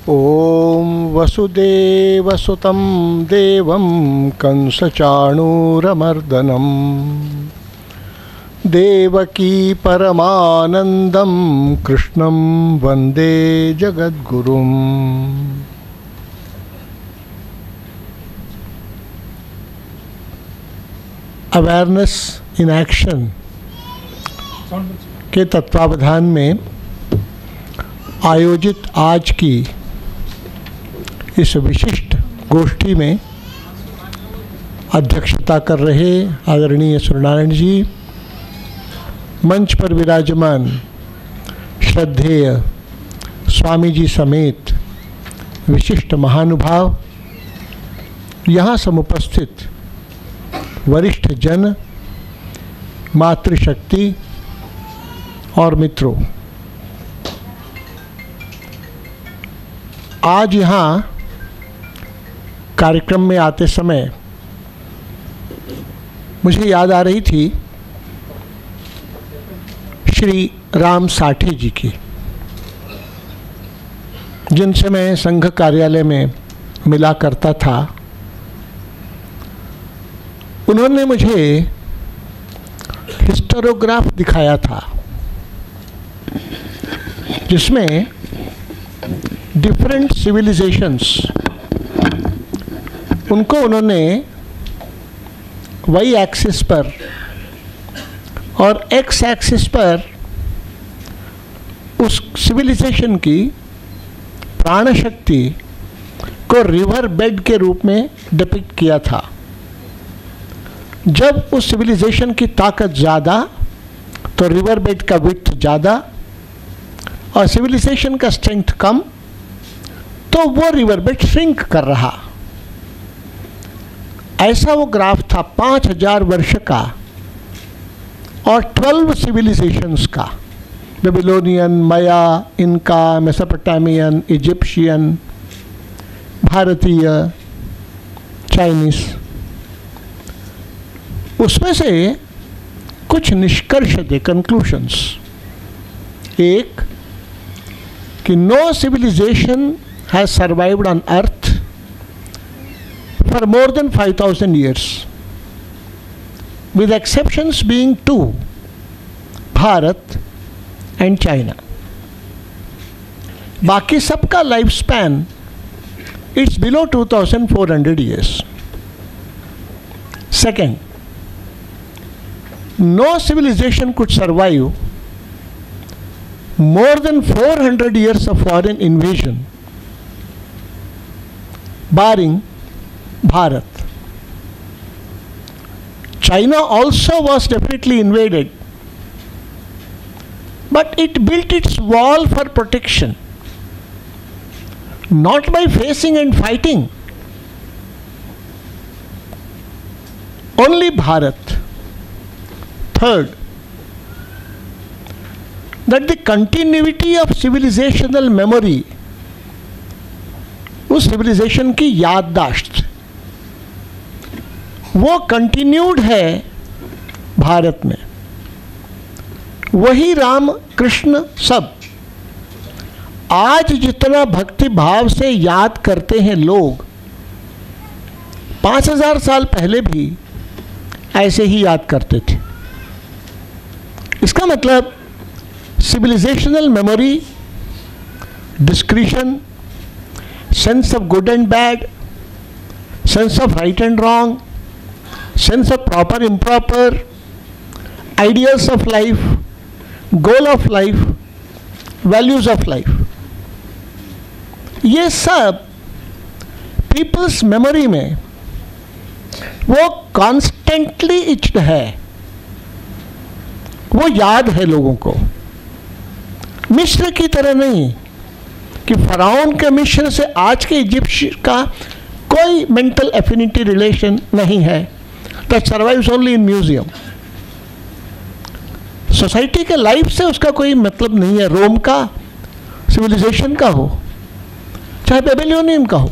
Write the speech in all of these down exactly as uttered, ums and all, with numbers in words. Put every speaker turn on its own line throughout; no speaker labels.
ओम वसुदेवसुतं देवं कंसचाणूरमर्दनं देवकी परमानंदं कृष्णं वंदे जगद्गुरुम्। अवेयरनेस इन एक्शन के तत्वावधान में आयोजित आज की इस विशिष्ट गोष्ठी में अध्यक्षता कर रहे आदरणीय सूर्यनारायण जी, मंच पर विराजमान श्रद्धेय स्वामी जी समेत विशिष्ट महानुभाव, यहाँ समुपस्थित वरिष्ठ जन, मातृशक्ति और मित्रों, आज यहाँ कार्यक्रम में आते समय मुझे याद आ रही थी श्री राम साठे जी की, जिनसे मैं संघ कार्यालय में मिला करता था। उन्होंने मुझे हिस्टोग्राफ दिखाया था जिसमें डिफरेंट सिविलाइजेशंस, उनको उन्होंने वाई एक्सिस पर और एक्स एक्सिस पर उस सिविलाइजेशन की प्राण शक्ति को रिवर बेड के रूप में डिपिक्ट किया था। जब उस सिविलाइजेशन की ताकत ज़्यादा तो रिवर बेड का विड्थ ज़्यादा, और सिविलाइजेशन का स्ट्रेंथ कम तो वो रिवर बेड श्रिंक कर रहा। ऐसा वो ग्राफ था पाँच हजार वर्ष का और ट्वेल्व सिविलाइजेशंस का, Babylonian, Maya, Inca, Mesopotamian, Egyptian, भारतीय, चाइनीस। उसमें से कुछ निष्कर्ष थे, कंक्लूशंस। एक कि no civilization has survived on earth for more than five thousand years, with exceptions being two, Bharat and China. बाकी सबका life span it's below two thousand four hundred years. Second, no civilization could survive more than four hundred years of foreign invasion, barring Bharat. China also was definitely invaded, but it built its wall for protection, not by facing and fighting. Only Bharat. Third, that the continuity of civilizational memory, उस civilization की याददाश्त, वो continued है भारत में। वही राम कृष्ण सब आज जितना भक्ति भाव से याद करते हैं लोग, पाँच हजार साल पहले भी ऐसे ही याद करते थे। इसका मतलब civilizational memory, discretion, sense of good and bad, sense of right and wrong, sense of proper improper, ideas of life, goal of life, values of life, ये सब पीपल्स मेमोरी में वो कॉन्स्टेंटली इच्ड है, वो याद है लोगों को। मिस्र की तरह नहीं कि फराउन के मिस्र से आज के इजिप्ट का कोई मेंटल एफिनिटी रिलेशन नहीं है, that survives only in museum. Society के लाइफ से उसका कोई मतलब नहीं है, रोम का सिविलाइजेशन का हो चाहे बेबीलोनियन का हो।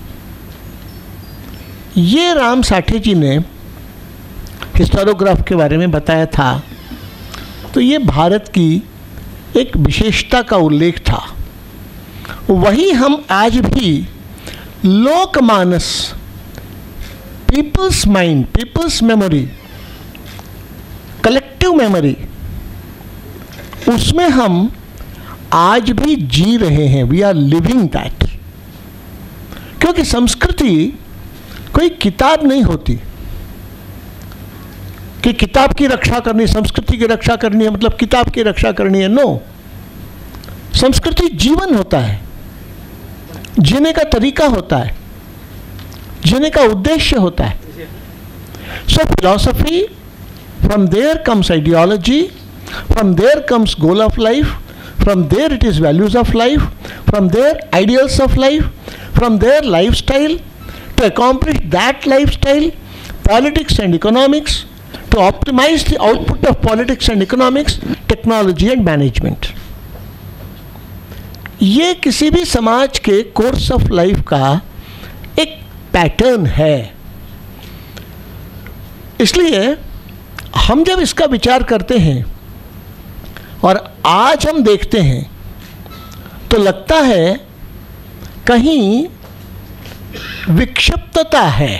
ये राम साठे जी ने हिस्टोग्राफ के बारे में बताया था, तो ये भारत की एक विशेषता का उल्लेख था। वही हम आज भी लोकमानस, people's mind, people's memory, collective memory, उसमें हम आज भी जी रहे हैं। We are living that. क्योंकि संस्कृति कोई किताब नहीं होती कि किताब की रक्षा करनी, संस्कृति की रक्षा करनी है मतलब किताब की रक्षा करनी है। नो, संस्कृति जीवन होता है, जीने का तरीका होता है, जीने का उद्देश्य होता है। So philosophy, from there comes ideology, from there comes goal of life, from there it is values of life, from there ideals of life, from there lifestyle, to accomplish that lifestyle, politics and economics, to optimize the output of politics and economics, technology and management. ये किसी भी समाज के course of life का एक pattern है। इसलिए हम जब इसका विचार करते हैं और आज हम देखते हैं तो लगता है कहीं विक्षिप्तता है,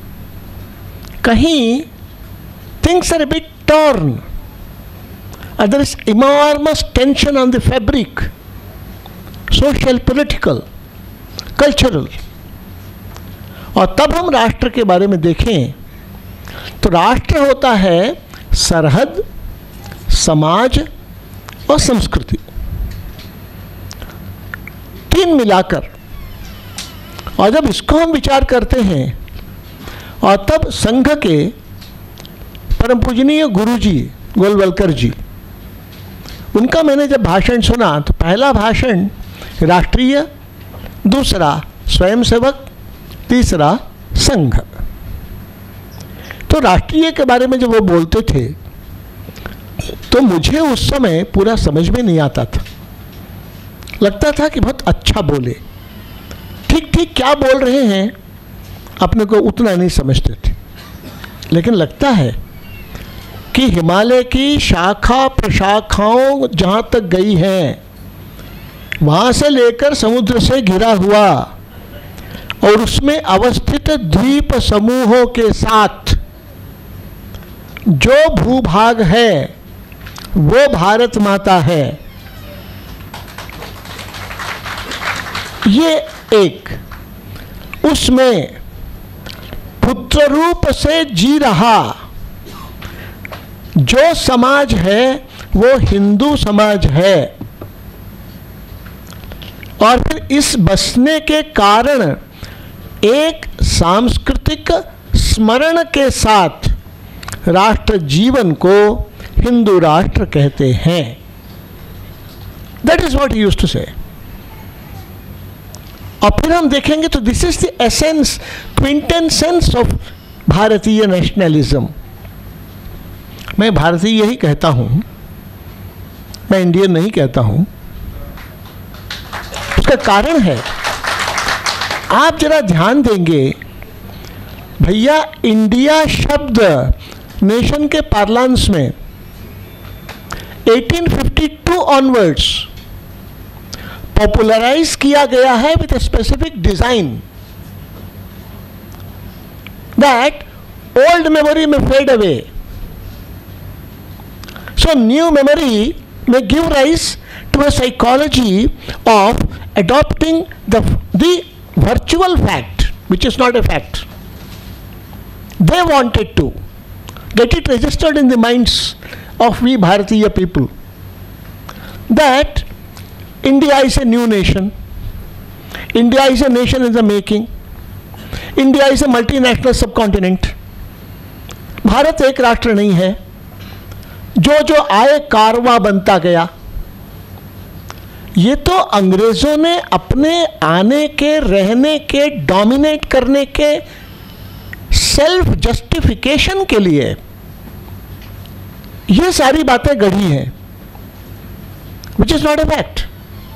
कहीं things are a bit torn, there is enormous tension on the fabric, social, political, cultural. और तब हम राष्ट्र के बारे में देखें तो राष्ट्र होता है सरहद, समाज और संस्कृति, तीन मिलाकर। और जब इसको हम विचार करते हैं और तब संघ के परम पूजनीय गुरुजी गोलवलकर जी, उनका मैंने जब भाषण सुना तो पहला भाषण राष्ट्रीय, दूसरा स्वयंसेवक, तीसरा संघ। तो राष्ट्रीय के बारे में जब वो बोलते थे तो मुझे उस समय पूरा समझ में नहीं आता था। लगता था कि बहुत अच्छा बोले, ठीक ठीक क्या बोल रहे हैं अपने को उतना नहीं समझते थे। लेकिन लगता है कि हिमालय की शाखा प्रशाखाओं जहाँ तक गई हैं, वहाँ से लेकर समुद्र से घिरा हुआ और उसमें अवस्थित द्वीप समूहों के साथ जो भूभाग है वो भारत माता है। ये एक, उसमें पुत्र रूप से जी रहा जो समाज है वो हिंदू समाज है। और फिर इस बसने के कारण एक सांस्कृतिक स्मरण के साथ राष्ट्र जीवन को हिंदू राष्ट्र कहते हैं। That is what he used to say. और फिर हम देखेंगे तो this is the essence, quintessence of भारतीय नेशनलिज्म। मैं भारतीय यही कहता हूं, मैं इंडियन नहीं कहता हूं। उसका कारण है, आप जरा ध्यान देंगे भैया, इंडिया शब्द नेशन के पार्लांस में अठारह सौ बावन ऑनवर्ड्स पॉपुलराइज किया गया है with a specific design that old memory में fade away, so new memory में give rise to a psychology of adopting the the virtual fact which is not a fact. They wanted to get it registered in the minds of we Bharatiya people that India is a new nation, India is a nation in the making, India is a multinational subcontinent. Bharat एक राष्ट्र नहीं है, जो जो आए कारवा बनता गया। ये तो अंग्रेजों ने अपने आने के, रहने के, डोमिनेट करने के सेल्फ जस्टिफिकेशन के लिए ये सारी बातें गढ़ी हैं, which is not a fact.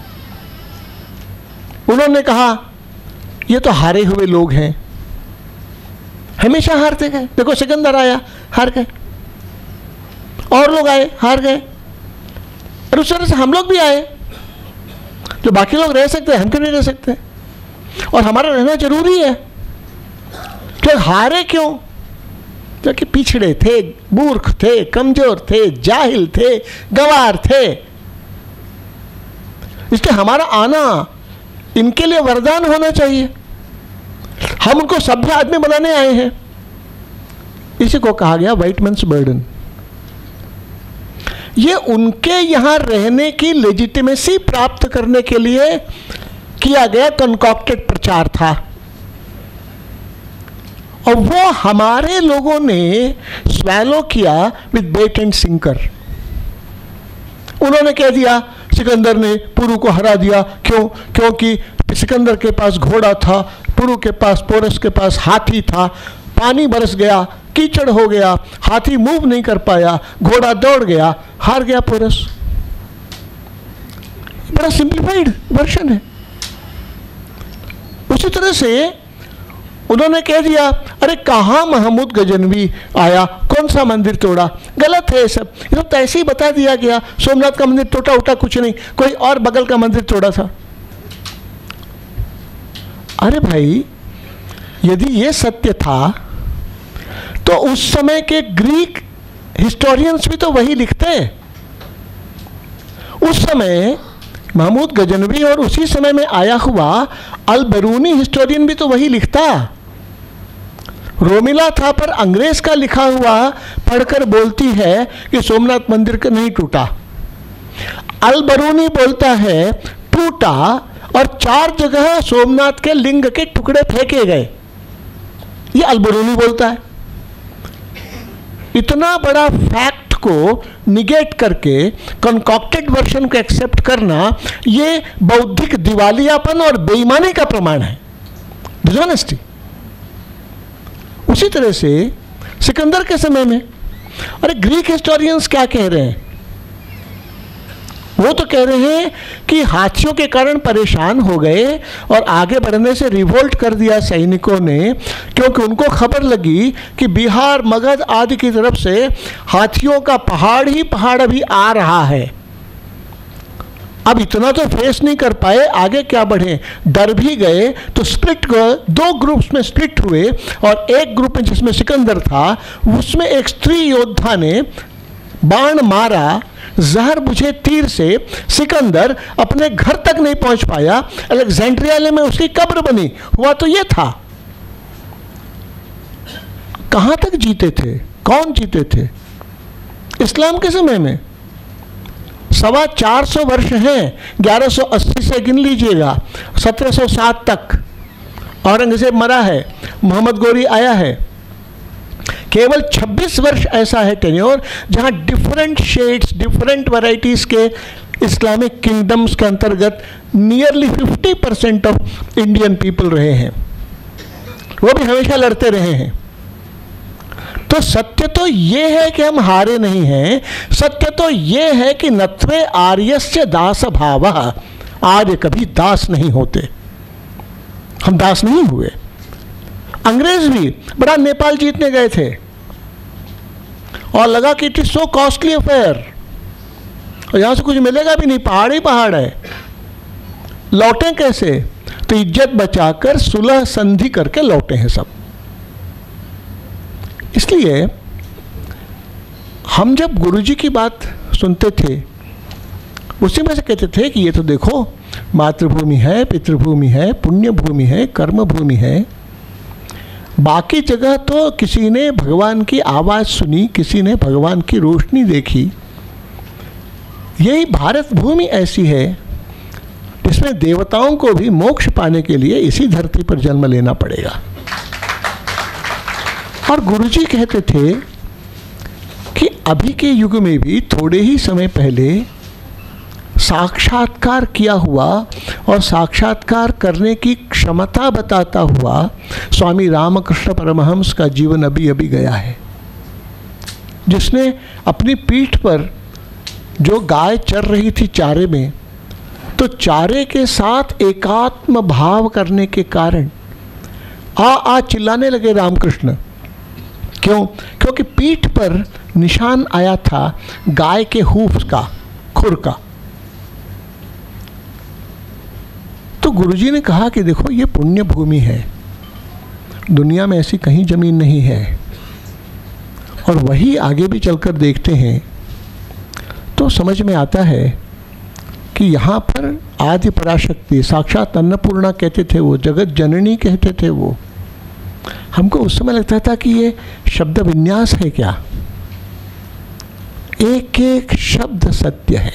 उन्होंने कहा ये तो हारे हुए लोग हैं, हमेशा हारते गए। देखो सिकंदर आया, हार गए, और लोग आए, हार गए, और उस तरह से हम लोग भी आए। जो बाकी लोग रह सकते हैं हम क्यों नहीं रह सकते? और हमारा रहना जरूरी है। तो हारे क्यों? क्योंकि पिछड़े थे, मूर्ख थे, कमजोर थे, जाहिल थे, गवार थे। इसलिए हमारा आना इनके लिए वरदान होना चाहिए। हम उनको सभ्य आदमी बनाने आए हैं। इसी को कहा गया व्हाइट मैन्स बर्डन। ये उनके यहां रहने की लेजिटिमेसी प्राप्त करने के लिए किया गया कंकॉक्टेड प्रचार था, और वो हमारे लोगों ने स्वैलो किया विद बेट एंड सिंकर। उन्होंने कह दिया सिकंदर ने पुरु को हरा दिया। क्यों? क्योंकि सिकंदर के पास घोड़ा था, पुरु के पास, पोरस के पास हाथी था। पानी बरस गया, कीचड़ हो गया, हाथी मूव नहीं कर पाया, घोड़ा दौड़ गया, हार गया पोरस। बड़ा सिंप्लीफाइड वर्जन है। उसी तरह से उन्होंने कह दिया अरे कहाँ महमूद गजनवी आया, कौन सा मंदिर तोड़ा? गलत है ये सब। ये सब तो ऐसे ही बता दिया गया। सोमनाथ का मंदिर टूटा उठा कुछ नहीं, कोई और बगल का मंदिर तोड़ा था। अरे भाई, यदि ये सत्य था तो उस समय के ग्रीक हिस्टोरियंस भी तो वही लिखते। उस समय महमूद गजनवी और उसी समय में आया हुआ अल बरूनी हिस्टोरियन भी तो वही लिखता। रोमिला था पर अंग्रेज का लिखा हुआ पढ़कर बोलती है कि सोमनाथ मंदिर का नहीं टूटा। अल बरूनी बोलता है टूटा और चार जगह सोमनाथ के लिंग के टुकड़े फेंके गए। ये अल बरूनी बोलता है। इतना बड़ा फैक्ट को निगेट करके कंकॉक्टेड वर्जन को एक्सेप्ट करना, ये बौद्धिक दिवालियापन और बेईमानी का प्रमाण है, डिसऑनेस्टी। उसी तरह से सिकंदर के समय में, अरे ग्रीक हिस्टोरियंस क्या कह रहे हैं? वो तो कह रहे हैं कि हाथियों के कारण परेशान हो गए और आगे बढ़ने से रिवोल्ट कर दिया सैनिकों ने, क्योंकि उनको खबर लगी कि बिहार, मगध आदि की तरफ से हाथियों का पहाड़ ही पहाड़ अभी आ रहा है। अब इतना तो फेस नहीं कर पाए, आगे क्या बढ़े, डर भी गए। तो स्प्लिट, दो ग्रुप्स में स्प्लिट हुए, और एक ग्रुप में जिसमें सिकंदर था, उसमें एक स्त्री योद्धा ने बाण मारा, जहर बुझे तीर से सिकंदर अपने घर तक नहीं पहुंच पाया। अलेक्जेंड्रिया में उसकी कब्र बनी। हुआ तो यह था। कहां तक जीते थे? कौन जीते थे? इस्लाम के समय में सवा चार सौ वर्ष हैं। ग्यारह सौ अस्सी से गिन लीजिएगा, सत्रह सौ सात तक औरंगजेब मरा है, मोहम्मद गोरी आया है। केवल छब्बीस वर्ष ऐसा है टेन्योर जहां डिफरेंट शेड्स, डिफरेंट वैरायटीज के इस्लामिक किंगडम्स के अंतर्गत nearly fifty percent of Indian people रहे हैं। वो भी हमेशा लड़ते रहे हैं। तो सत्य तो ये है कि हम हारे नहीं हैं। सत्य तो ये है कि नत्वे आर्यस्य दास भावः, आर्य कभी दास नहीं होते। हम दास नहीं हुए। अंग्रेज भी बड़ा नेपाल जीतने गए थे और लगा कि it is so costly affair, और यहां से कुछ मिलेगा भी नहीं, पहाड़ ही पहाड़ है। लौटे कैसे? तो इज्जत बचाकर सुलह संधि करके लौटे हैं सब। इसलिए हम जब गुरुजी की बात सुनते थे, उसी में से कहते थे कि ये तो देखो, मातृभूमि है, पितृभूमि है, पुण्य भूमि है, कर्म भूमि है। बाकी जगह तो किसी ने भगवान की आवाज़ सुनी, किसी ने भगवान की रोशनी देखी। यही भारत भूमि ऐसी है जिसमें देवताओं को भी मोक्ष पाने के लिए इसी धरती पर जन्म लेना पड़ेगा। और गुरुजी कहते थे कि अभी के युग में भी थोड़े ही समय पहले साक्षात्कार किया हुआ और साक्षात्कार करने की क्षमता बताता हुआ स्वामी रामकृष्ण परमहंस का जीवन अभी अभी गया है, जिसने अपनी पीठ पर जो गाय चर रही थी चारे में, तो चारे के साथ एकात्म भाव करने के कारण आ आ चिल्लाने लगे रामकृष्ण। क्यों? क्योंकि पीठ पर निशान आया था गाय के हूफ का, खुर का। तो गुरुजी ने कहा कि देखो ये पुण्य भूमि है, दुनिया में ऐसी कहीं जमीन नहीं है। और वही आगे भी चलकर देखते हैं तो समझ में आता है कि यहाँ पर आदि पराशक्ति, साक्षात अन्नपूर्णा कहते थे वो, जगत जननी कहते थे वो। हमको उस समय लगता था कि ये शब्द विन्यास है क्या, एक एक शब्द सत्य है।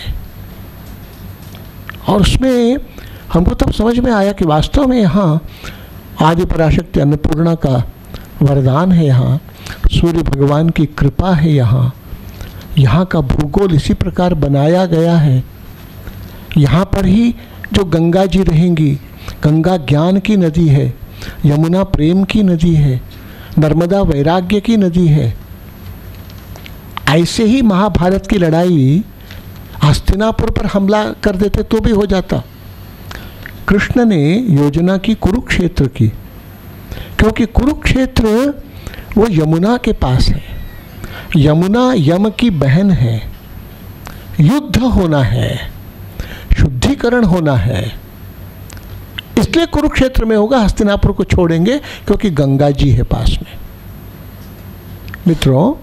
और उसमें हमको तब समझ में आया कि वास्तव में यहाँ आदि पराशक्ति अन्नपूर्णा का वरदान है, यहाँ सूर्य भगवान की कृपा है, यहाँ यहाँ का भूगोल इसी प्रकार बनाया गया है। यहाँ पर ही जो गंगा जी रहेंगी, गंगा ज्ञान की नदी है, यमुना प्रेम की नदी है, नर्मदा वैराग्य की नदी है। ऐसे ही महाभारत की लड़ाई हस्तिनापुर पर हमला कर देते तो भी हो जाता। कृष्ण ने योजना की कुरुक्षेत्र की, क्योंकि कुरुक्षेत्र वो यमुना के पास है, यमुना यम की बहन है, युद्ध होना है, शुद्धिकरण होना है, इसलिए कुरुक्षेत्र में होगा, हस्तिनापुर को छोड़ेंगे क्योंकि गंगा जी है पास में। मित्रों,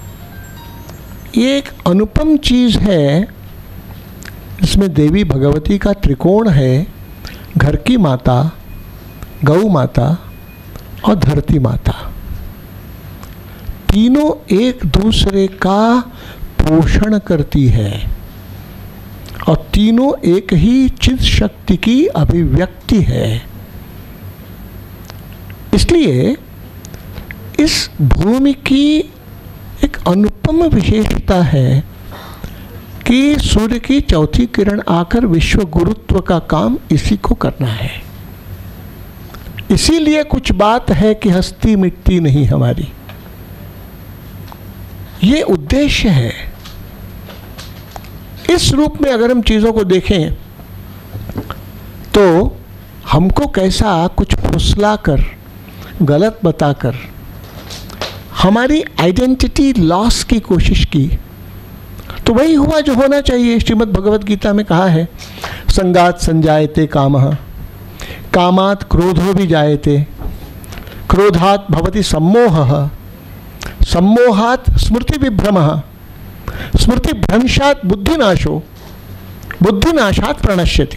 ये एक अनुपम चीज है, इसमें देवी भगवती का त्रिकोण है, घर की माता, गौ माता और धरती माता, तीनों एक दूसरे का पोषण करती है और तीनों एक ही चित शक्ति की अभिव्यक्ति है। इसलिए इस भूमि की एक अनुपम विशेषता है कि सूर्य की चौथी किरण आकर विश्व गुरुत्व का काम इसी को करना है। इसीलिए कुछ बात है कि हस्ती मिटती नहीं हमारी, ये उद्देश्य है। इस रूप में अगर हम चीज़ों को देखें तो हमको कैसा कुछ फुसला कर, गलत बताकर हमारी आइडेंटिटी लॉस की कोशिश की, तो वही हुआ जो होना चाहिए। श्रीमद् भगवद गीता में कहा है, संगात संजायते कामः, कामात् क्रोधो भी जायते, क्रोधात् भवति सम्मोहः, सम्मोहात् स्मृति विभ्रमः, स्मृति भ्रंशात् बुद्धिनाशो, बुद्धिनाशात् प्रणश्यति।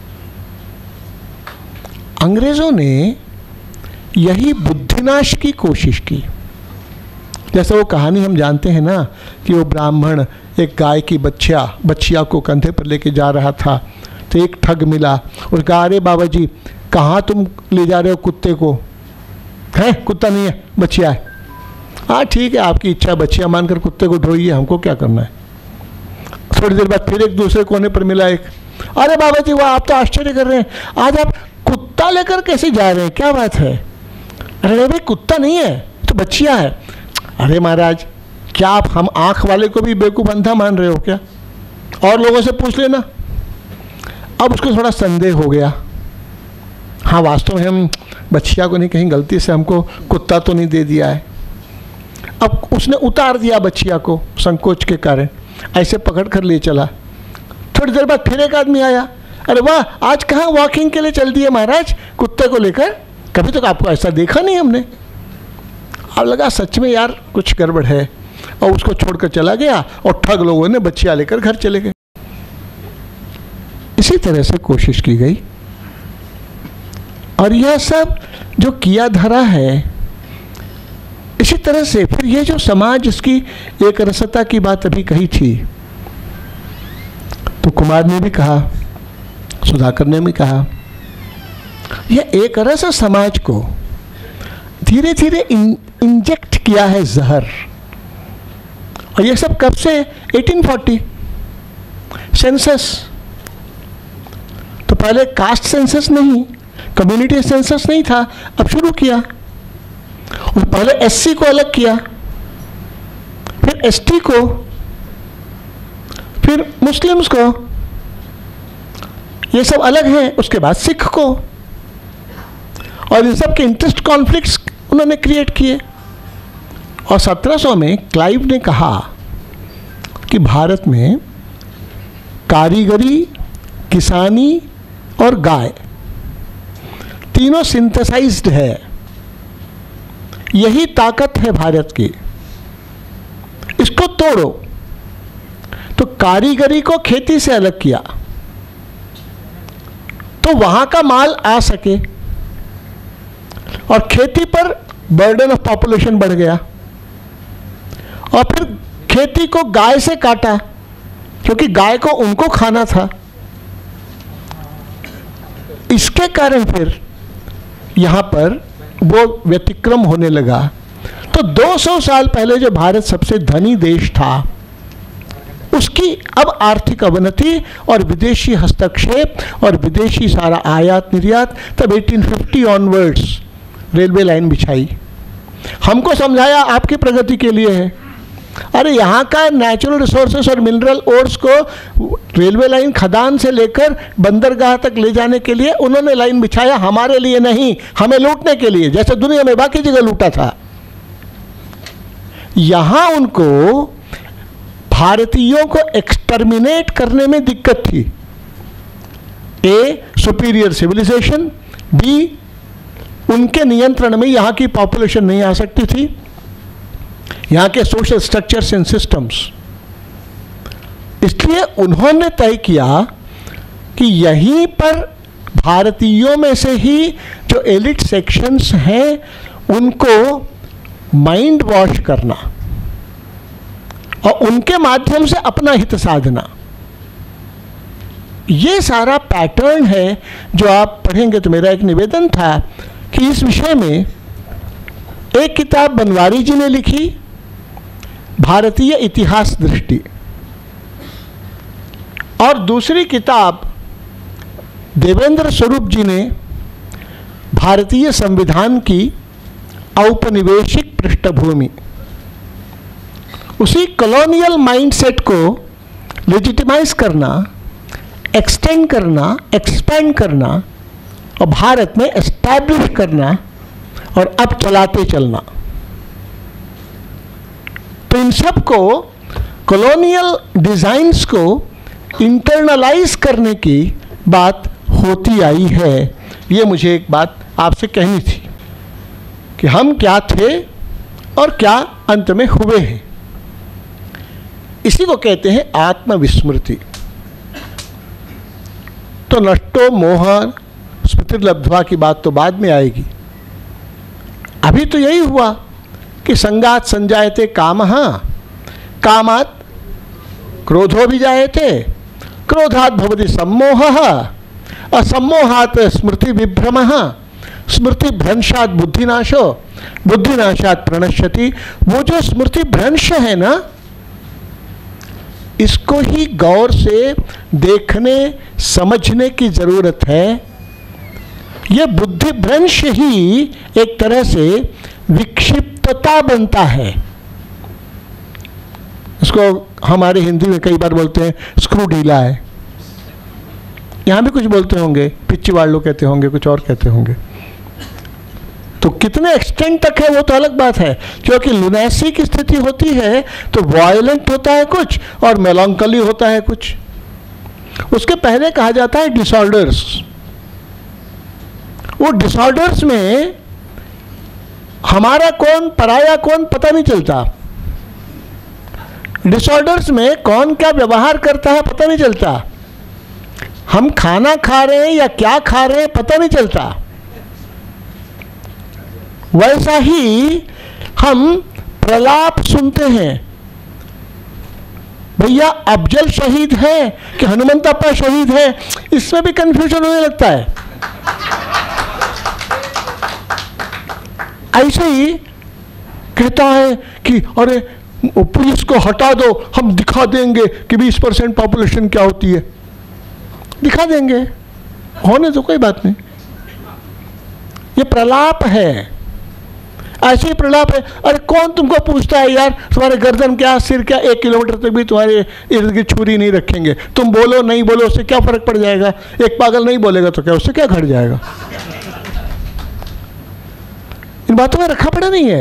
अंग्रेजों ने यही बुद्धिनाश की कोशिश की। जैसे वो कहानी हम जानते हैं ना कि वो ब्राह्मण एक गाय की बच्चिया बच्चिया को कंधे पर लेके जा रहा था, तो एक ठग मिला और कहा, अरे बाबा जी कहाँ तुम ले जा रहे हो कुत्ते को? है कुत्ता नहीं है, बच्चिया है। हाँ ठीक है, आपकी इच्छा, बच्चिया मानकर कुत्ते को ढोइए, हमको क्या करना है। थोड़ी देर बाद फिर एक दूसरे कोने पर मिला एक, अरे बाबा जी वाह, आप तो आश्चर्य कर रहे हैं, आज आप कुत्ता लेकर कैसे जा रहे हैं, क्या बात है? अरे भाई कुत्ता नहीं है तो बच्चिया है। अरे महाराज, क्या आप हम आँख वाले को भी बेवकूफ़ अंधा मान रहे हो क्या? और लोगों से पूछ लेना। अब उसको थोड़ा संदेह हो गया, हाँ वास्तव में हम बच्चिया को नहीं, कहीं गलती से हमको कुत्ता तो नहीं दे दिया है। अब उसने उतार दिया बच्चिया को संकोच के कारण, ऐसे पकड़ कर ले चला। थोड़ी देर बाद फिर एक आदमी आया, अरे वाह, आज कहाँ वॉकिंग के लिए चल दिए महाराज कुत्ते को लेकर, कभी तक तो आपको ऐसा देखा नहीं हमने। अब लगा सच में यार कुछ गड़बड़ है, और उसको छोड़कर चला गया और ठग लोगों ने बच्चिया लेकर घर चले गए। इसी तरह से कोशिश की गई और यह सब जो किया धरा है, इसी तरह से फिर ये जो समाज, इसकी एक रसता की बात अभी कही थी, तो कुमार ने भी कहा, सुधाकर ने भी कहा, यह एक रस समाज को धीरे धीरे इंजेक्ट किया है जहर। और ये सब कब से? अठारह सौ चालीस सेंसस। तो पहले कास्ट सेंसस नहीं, कम्युनिटी सेंसस नहीं था, अब शुरू किया। और पहले एससी को अलग किया, फिर एसटी को, फिर मुस्लिम्स को, ये सब अलग हैं, उसके बाद सिख को, और इन सब के इंटरेस्ट कॉन्फ्लिक्ट्स उन्होंने क्रिएट किए। और सत्रह सौ में क्लाइव ने कहा कि भारत में कारीगरी, किसानी और गाय, तीनों सिंथेसाइज्ड है। यही ताकत है भारत की। इसको तोड़ो। तो कारीगरी को खेती से अलग किया तो वहां का माल आ सके, और खेती पर बर्डन ऑफ पॉपुलेशन बढ़ गया, और फिर खेती को गाय से काटा क्योंकि गाय को उनको खाना था। इसके कारण फिर यहां पर वो व्यतिक्रम होने लगा। तो दो सौ साल पहले जो भारत सबसे धनी देश था, उसकी अब आर्थिक अवनति और विदेशी हस्तक्षेप और विदेशी सारा आयात निर्यात, तब अठारह सौ पचास ऑनवर्ड्स रेलवे लाइन बिछाई। हमको समझाया आपकी प्रगति के लिए है। अरे यहाँ का नेचुरल रिसोर्सेस और मिनरल ओर्स को रेलवे लाइन खदान से लेकर बंदरगाह तक ले जाने के लिए उन्होंने लाइन बिछाया, हमारे लिए नहीं, हमें लूटने के लिए, जैसे दुनिया में बाकी जगह लूटा था। यहाँ उनको भारतीयों को एक्सटर्मिनेट करने में दिक्कत थी। ए, सुपीरियर सिविलाइजेशन, बी, उनके नियंत्रण में यहाँ की पॉपुलेशन नहीं आ सकती थी, यहाँ के सोशल स्ट्रक्चर्स एंड सिस्टम्स। इसलिए उन्होंने तय किया कि यहीं पर भारतीयों में से ही जो एलिट सेक्शंस हैं उनको माइंड वॉश करना और उनके माध्यम से अपना हित साधना। ये सारा पैटर्न है जो आप पढ़ेंगे। तो मेरा एक निवेदन था कि इस विषय में एक किताब बनवारी जी ने लिखी, भारतीय इतिहास दृष्टि, और दूसरी किताब देवेंद्र स्वरूप जी ने भारतीय संविधान की औपनिवेशिक पृष्ठभूमि। उसी कॉलोनियल माइंडसेट को लेजिटिमाइज करना, एक्सटेंड करना, एक्सपेंड करना और भारत में एस्टैब्लिश करना और अब चलाते चलना। तो इन सब को, कॉलोनियल डिजाइन्स को इंटरनलाइज करने की बात होती आई है। ये मुझे एक बात आपसे कहनी थी कि हम क्या थे और क्या अंत में हुए हैं। इसी को कहते हैं आत्मविस्मृति। तो नष्टो मोह स्मृतिर्लब्ध्वा की बात तो बाद में आएगी। अभी तो यही हुआ कि संगात संजायते कामः, कामात् क्रोधो भी जायते, क्रोधात् भवति सम्मोहः, असम्मोहात् स्मृति विभ्रमः, स्मृति भ्रंशात् बुद्धिनाशो, बुद्धिनाशात् प्रणश्यति। वो जो स्मृति भ्रंश है ना, इसको ही गौर से देखने समझने की जरूरत है। यह बुद्धि भ्रंश ही एक तरह से विक्षिप्तता बनता है। इसको हमारे हिंदी में कई बार बोलते हैं स्क्रू ढीला है, यहां भी कुछ बोलते होंगे, पिच्ची वालों कहते होंगे, कुछ और कहते होंगे। तो कितने एक्सटेंट तक है वो तो अलग बात है, क्योंकि लुनेसी की स्थिति होती है तो वायलेंट होता है कुछ और मेलंकली होता है कुछ। उसके पहले कहा जाता है डिसऑर्डर्स। वो डिसऑर्डर्स में हमारा कौन पराया कौन पता नहीं चलता। डिसऑर्डर्स में कौन क्या व्यवहार करता है पता नहीं चलता। हम खाना खा रहे हैं या क्या खा रहे हैं पता नहीं चलता। वैसा ही हम प्रलाप सुनते हैं, भैया अफजल शहीद है कि हनुमंतप्पा शहीद है, इसमें भी कंफ्यूजन होने लगता है। ऐसे ही कहता है कि अरे पुलिस को हटा दो, हम दिखा देंगे कि बीस परसेंट पॉपुलेशन क्या होती है। दिखा देंगे, होने तो कोई बात नहीं। ये प्रलाप है, ऐसे ही प्रलाप है। अरे कौन तुमको पूछता है यार, तुम्हारे गर्दन क्या सिर क्या, एक किलोमीटर तक भी तुम्हारे इर्द गिर्द छुरी नहीं रखेंगे। तुम बोलो नहीं बोलो उससे क्या फर्क पड़ जाएगा। एक पागल नहीं बोलेगा तो क्या उससे क्या घट जाएगा। इन बातों में रखा पड़ा नहीं है।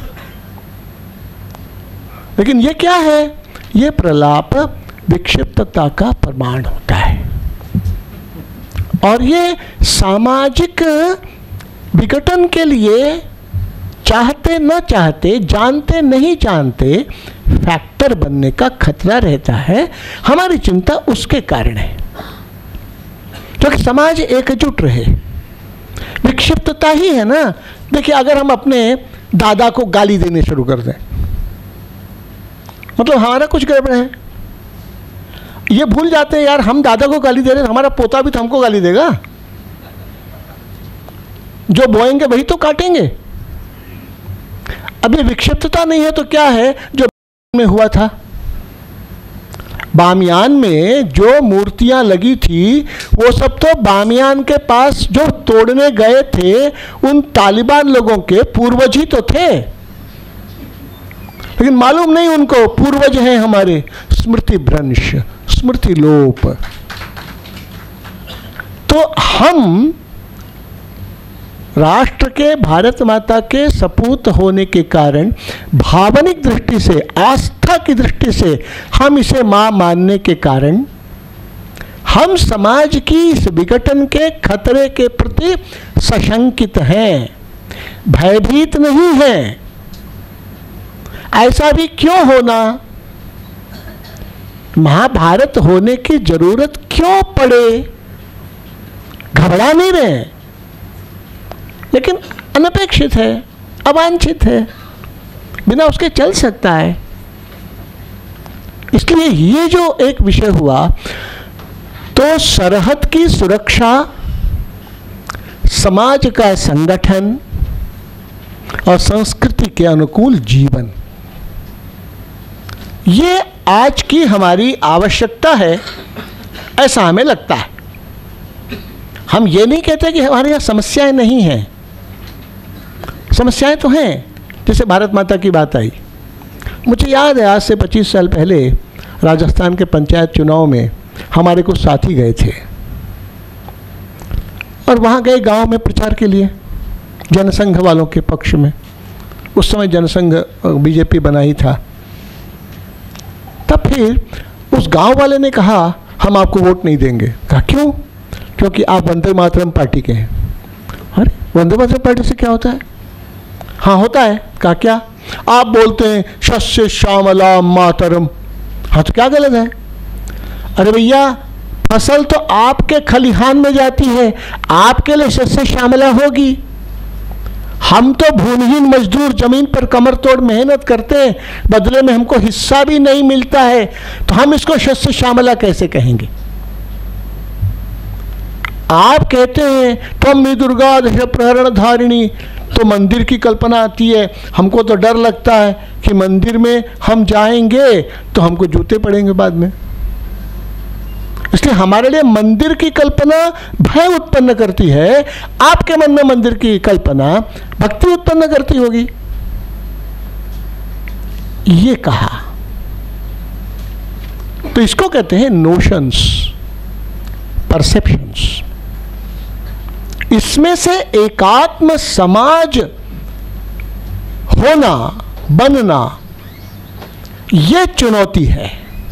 लेकिन ये क्या है, ये प्रलाप विक्षिप्तता का प्रमाण होता है। और ये सामाजिक विघटन के लिए चाहते न चाहते, जानते नहीं जानते फैक्टर बनने का खतरा रहता है। हमारी चिंता उसके कारण है, क्योंकि समाज एकजुट रहे। विक्षिप्तता ही है ना। देखिए, अगर हम अपने दादा को गाली देने शुरू कर दें, मतलब हमारा कुछ गड़बड़ है। ये भूल जाते हैं यार, हम दादा को गाली दे रहे हैं, हमारा पोता भी तो हमको गाली देगा। जो बोएंगे वही तो काटेंगे। अभी विक्षिप्तता नहीं है तो क्या है जो में हुआ था। बामियान में जो मूर्तियां लगी थी वो सब तो बामियान के पास जो तोड़ने गए थे उन तालिबान लोगों के पूर्वज ही तो थे, लेकिन मालूम नहीं उनको पूर्वज हैं हमारे। स्मृति भ्रंश, स्मृति लोप। तो हम राष्ट्र के, भारत माता के सपूत होने के कारण भावनिक दृष्टि से, आस्था की दृष्टि से हम इसे मां मानने के कारण हम समाज की इस विघटन के खतरे के प्रति सशंकित हैं, भयभीत नहीं हैं। ऐसा भी क्यों होना? महाभारत होने की जरूरत क्यों पड़े? घबरा नहीं रहे, लेकिन अनपेक्षित है, अवांछित है, बिना उसके चल सकता है। इसलिए ये जो एक विषय हुआ, तो सरहद की सुरक्षा, समाज का संगठन और संस्कृति के अनुकूल जीवन, ये आज की हमारी आवश्यकता है, ऐसा हमें लगता है। हम ये नहीं कहते कि हमारे यहाँ समस्याएं नहीं हैं, समस्याएं तो हैं। जैसे भारत माता की बात आई, मुझे याद है आज से पच्चीस साल पहले राजस्थान के पंचायत चुनाव में हमारे कुछ साथी गए थे और वहाँ गए गांव में प्रचार के लिए, जनसंघ वालों के पक्ष में। उस समय जनसंघ बीजेपी बना ही था। तब फिर उस गांव वाले ने कहा हम आपको वोट नहीं देंगे। कहा क्यों? क्योंकि आप वंदे मातरम पार्टी के हैं। अरे वंदे मातरम पार्टी से क्या होता है? हाँ होता है। कहा क्या? आप बोलते हैं शस्य श्यामला मातरम। हाँ तो क्या गलत है? अरे भैया फसल तो आपके खलिहान में जाती है, आपके लिए शस्य श्यामला होगी। हम तो भूमिहीन मजदूर जमीन पर कमर तोड़ मेहनत करते हैं, बदले में हमको हिस्सा भी नहीं मिलता है, तो हम इसको शस्य श्यामला कैसे कहेंगे? आप कहते हैं त्वमि दुर्गा दश प्रहरण धारिणी, तो मंदिर की कल्पना आती है। हमको तो डर लगता है कि मंदिर में हम जाएंगे तो हमको जूते पड़ेंगे बाद में। इसलिए हमारे लिए मंदिर की कल्पना भय उत्पन्न करती है, आपके मन में मंदिर की कल्पना भक्ति उत्पन्न करती होगी। ये कहा। तो इसको कहते हैं नोशंस, परसेप्शंस। इसमें से एकात्म समाज होना, बनना, यह चुनौती है।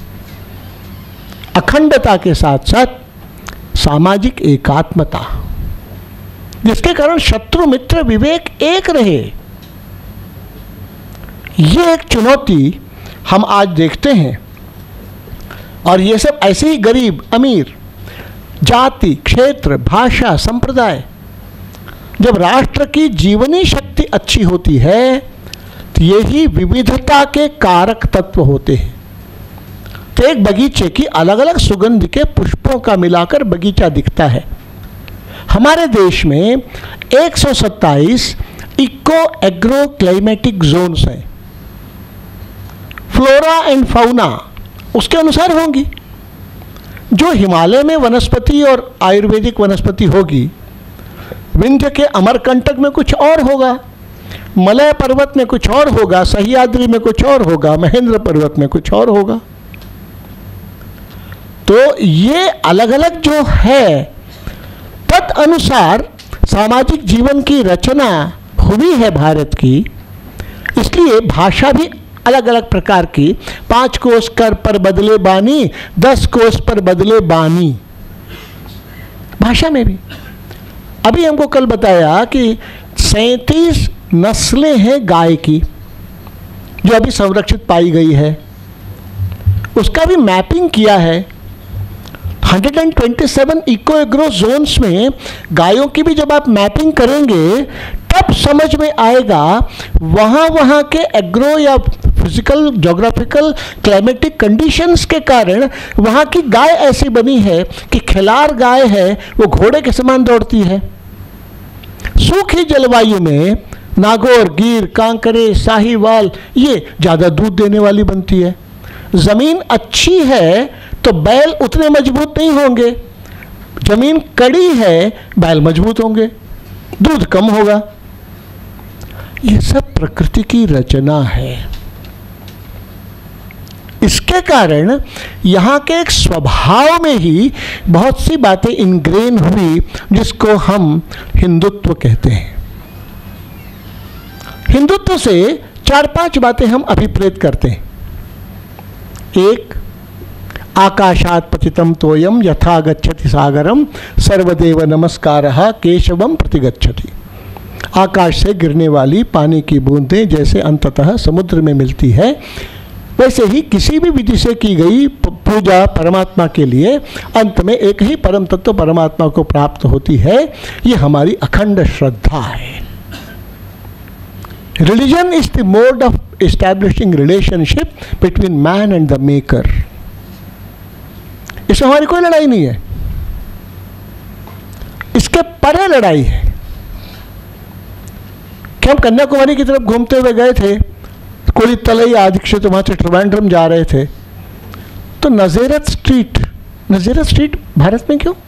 अखंडता के साथ साथ सामाजिक एकात्मता, जिसके कारण शत्रु मित्र विवेक एक रहे। यह एक चुनौती हम आज देखते हैं। और ये सब ऐसे ही गरीब अमीर, जाति, क्षेत्र, भाषा, संप्रदाय, जब राष्ट्र की जीवनी शक्ति अच्छी होती है तो यही विविधता के कारक तत्व होते हैं। तो एक बगीचे की अलग अलग सुगंध के पुष्पों का मिलाकर बगीचा दिखता है। हमारे देश में एक सौ सत्ताईस इको एग्रो क्लाइमेटिक जोन्स हैं। फ्लोरा एंड फाउना उसके अनुसार होंगी। जो हिमालय में वनस्पति और आयुर्वेदिक वनस्पति होगी, विंध्य के अमरकंटक में कुछ और होगा, मलय पर्वत में कुछ और होगा, सह्याद्री में कुछ और होगा, महेंद्र पर्वत में कुछ और होगा। तो ये अलग अलग जो है, तद अनुसार सामाजिक जीवन की रचना हुई है भारत की। इसलिए भाषा भी अलग अलग प्रकार की, पांच कोस कर पर बदले बानी, दस कोस पर बदले बानी। भाषा में भी अभी हमको कल बताया कि सैंतीस नस्लें हैं गाय की जो अभी संरक्षित पाई गई है, उसका भी मैपिंग किया है। एक सौ सत्ताईस इको एग्रो जोन्स में गायों की भी जब आप मैपिंग करेंगे तब समझ में आएगा वहाँ वहाँ के एग्रो या फिजिकल जोग्राफिकल क्लाइमेटिक कंडीशंस के कारण वहाँ की गाय ऐसी बनी है कि खिलार गाय है वो घोड़े के समान दौड़ती है। सूखी जलवायु में नागौर, गिर, कांकरे, साहीवाल ये ज़्यादा दूध देने वाली बनती है। ज़मीन अच्छी है तो बैल उतने मजबूत नहीं होंगे, ज़मीन कड़ी है बैल मजबूत होंगे, दूध कम होगा। ये सब प्रकृति की रचना है। इसके कारण यहाँ के एक स्वभाव में ही बहुत सी बातें इनग्रेन हुई जिसको हम हिंदुत्व कहते हैं। हिंदुत्व से चार पांच बातें हम अभिप्रेत करते हैं। एक, आकाशात पतितम तोयम यथा गच्छति सागरम सर्वदेव नमस्कारः केशवम प्रतिगच्छति। आकाश से गिरने वाली पानी की बूंदें जैसे अंततः समुद्र में मिलती है, वैसे ही किसी भी विधि से की गई पूजा परमात्मा के लिए अंत में एक ही परम तत्व परमात्मा को प्राप्त होती है। ये हमारी अखंड श्रद्धा है। Religion is the mode of establishing relationship between man and the maker. इसमें हमारी कोई लड़ाई नहीं है, इसके परे लड़ाई है कि हम कन्याकुमारी की तरफ घूमते हुए गए थे, कोई तलई आदि से वहां से ट्रिवेंड्रम जा रहे थे, तो Nazareth street, Nazareth street Bharat में क्यों?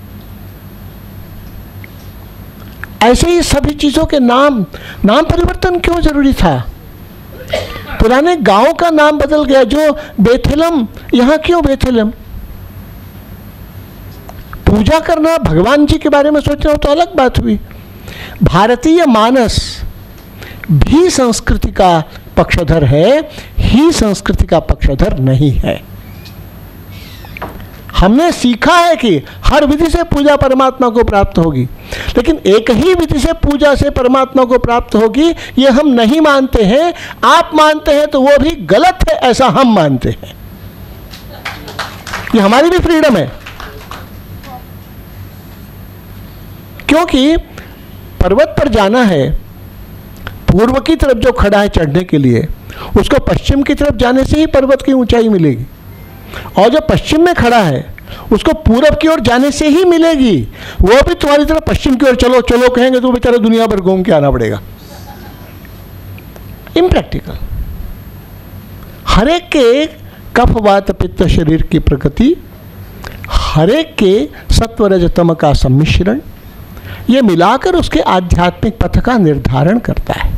ऐसे ही सभी चीजों के नाम नाम परिवर्तन क्यों जरूरी था? पुराने गांव का नाम बदल गया, जो बेथेलम, यहां क्यों बेथेलम? पूजा करना, भगवान जी के बारे में सोचना तो अलग बात हुई। भारतीय मानस भी संस्कृति का पक्षधर है, ही संस्कृति का पक्षधर नहीं है। हमने सीखा है कि हर विधि से पूजा परमात्मा को प्राप्त होगी, लेकिन एक ही विधि से पूजा से परमात्मा को प्राप्त होगी ये हम नहीं मानते हैं। आप मानते हैं तो वो भी गलत है, ऐसा हम मानते हैं। ये हमारी भी फ्रीडम है, क्योंकि पर्वत पर जाना है, पूर्व की तरफ जो खड़ा है चढ़ने के लिए, उसको पश्चिम की तरफ जाने से ही पर्वत की ऊंचाई मिलेगी, और जो पश्चिम में खड़ा है उसको पूरब की ओर जाने से ही मिलेगी। वो भी तुम्हारी तरफ पश्चिम की ओर चलो चलो कहेंगे तो बेचारा दुनिया भर घूम के आना पड़ेगा। इम्प्रैक्टिकल। हर एक के कफ वात पित्त शरीर की प्रकृति, हर एक के सत्व रज तम का सम्मिश्रण, ये मिलाकर उसके आध्यात्मिक पथ का निर्धारण करता है।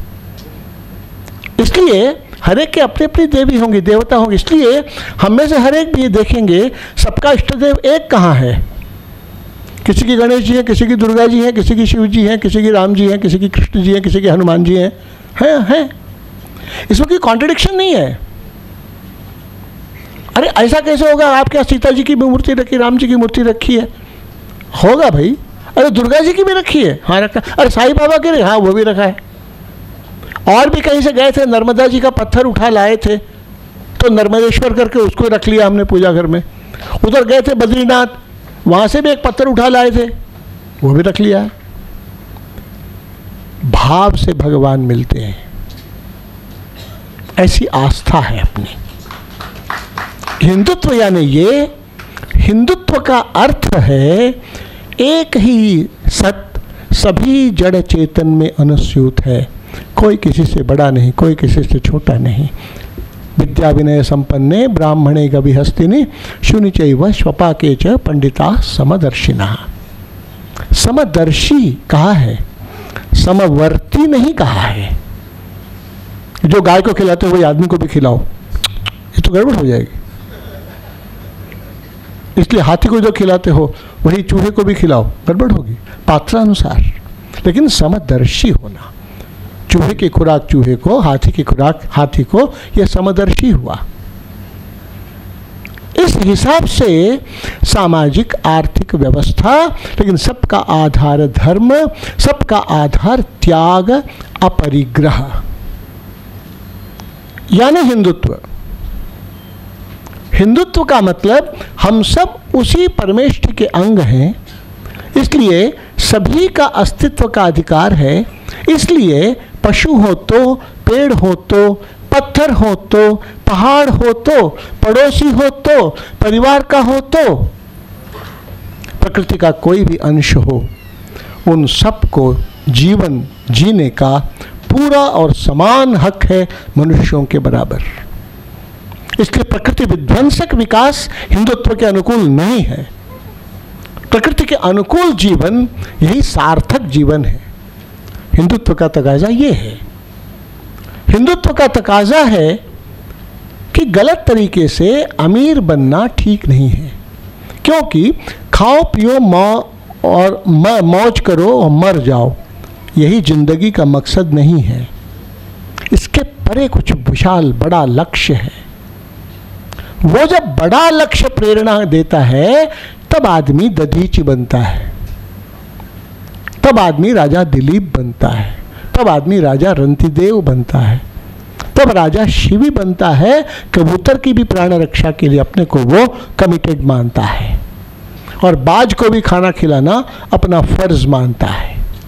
इसलिए हर एक के अपनी अपनी देवी होंगी, देवता होंगे। इसलिए हम में से हर एक भी देखेंगे सबका इष्ट देव एक कहाँ है। किसी की गणेश जी है, किसी की दुर्गा जी है, किसी की शिव जी है, किसी की राम जी है, किसी की कृष्ण जी है, किसी के हनुमान जी हैं, हैं हैं। इसमें कोई कॉन्ट्रडिक्शन नहीं है। अरे ऐसा कैसे होगा, आपके यहाँ सीता जी की भी मूर्ति रखी, राम जी की मूर्ति रखी है? होगा भाई। अरे दुर्गा जी की भी रखी है, हाँ रखा। अरे साईं बाबा के, हाँ वो भी रखा है। और भी कहीं से गए थे, नर्मदा जी का पत्थर उठा लाए थे तो नर्मदेश्वर करके उसको रख लिया हमने पूजा घर में। उधर गए थे बद्रीनाथ, वहाँ से भी एक पत्थर उठा लाए थे, वो भी रख लिया। भाव से भगवान मिलते हैं, ऐसी आस्था है अपनी। हिंदुत्व यानी ये, हिंदुत्व का अर्थ है एक ही सत्य सभी जड़ चेतन में अनुस्यूत है, कोई किसी से बड़ा नहीं, कोई किसी से छोटा नहीं। विद्या विनय संपन्ने ब्राह्मणे गविहस्तिनि शुनिचैव स्वपाके च पंडिता समदर्शिना। समदर्शी कहा है, समवर्ती नहीं कहा है। जो गाय को खिलाते हो वही आदमी को भी खिलाओ, ये तो गड़बड़ हो जाएगी। इसलिए हाथी को जो खिलाते हो वही चूहे को भी खिलाओ, गड़बड़ होगी पात्रानुसार। लेकिन समदर्शी होना, चूहे की खुराक चूहे को, हाथी की खुराक हाथी को, यह समदर्शी हुआ। इस हिसाब से सामाजिक आर्थिक व्यवस्था, लेकिन सबका आधार धर्म, सबका आधार त्याग, अपरिग्रह, यानी हिंदुत्व। हिंदुत्व का मतलब हम सब उसी परमेष्ठि के अंग हैं, इसलिए सभी का अस्तित्व का अधिकार है। इसलिए पशु हो तो, पेड़ हो तो, पत्थर हो तो, पहाड़ हो तो, पड़ोसी हो तो, परिवार का हो तो, प्रकृति का कोई भी अंश हो, उन सबको जीवन जीने का पूरा और समान हक है, मनुष्यों के बराबर। इसलिए प्रकृति विध्वंसक विकास हिंदुत्व के अनुकूल नहीं है। प्रकृति के अनुकूल जीवन यही सार्थक जीवन है। हिंदुत्व का तकाजा ये है। हिंदुत्व का तकाजा है कि गलत तरीके से अमीर बनना ठीक नहीं है, क्योंकि खाओ पियो मौ और मौज करो और मर जाओ, यही जिंदगी का मकसद नहीं है। इसके परे कुछ विशाल बड़ा लक्ष्य है। वो जब बड़ा लक्ष्य प्रेरणा देता है तब आदमी दधीचि बनता है, तब आदमी राजा दिलीप बनता है, तब आदमी राजा रंतिदेव बनता है, तब राजा शिवी बनता है। कबूतर की भी प्राण रक्षा के लिए अपने को वो कमिटेड मानता है और बाज को भी खाना खिलाना अपना फर्ज मानता है।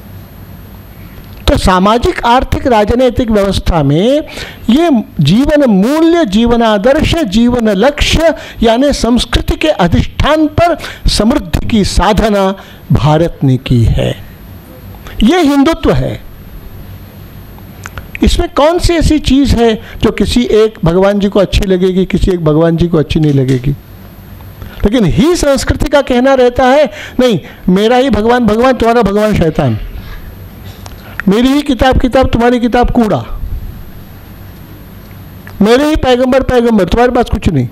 तो सामाजिक आर्थिक राजनीतिक व्यवस्था में ये जीवन मूल्य, जीवन आदर्श, जीवन लक्ष्य यानी संस्कृति के अधिष्ठान पर समृद्धि की साधना भारत ने की है। ये हिंदुत्व है। इसमें कौन सी ऐसी चीज है जो किसी एक भगवान जी को अच्छी लगेगी, किसी एक भगवान जी को अच्छी नहीं लगेगी। लेकिन ही संस्कृति का कहना रहता है नहीं, मेरा ही भगवान भगवान, तुम्हारा भगवान शैतान, मेरी ही किताब किताब, तुम्हारी किताब कूड़ा, मेरे ही पैगंबर पैगंबर, तुम्हारे पास कुछ नहीं।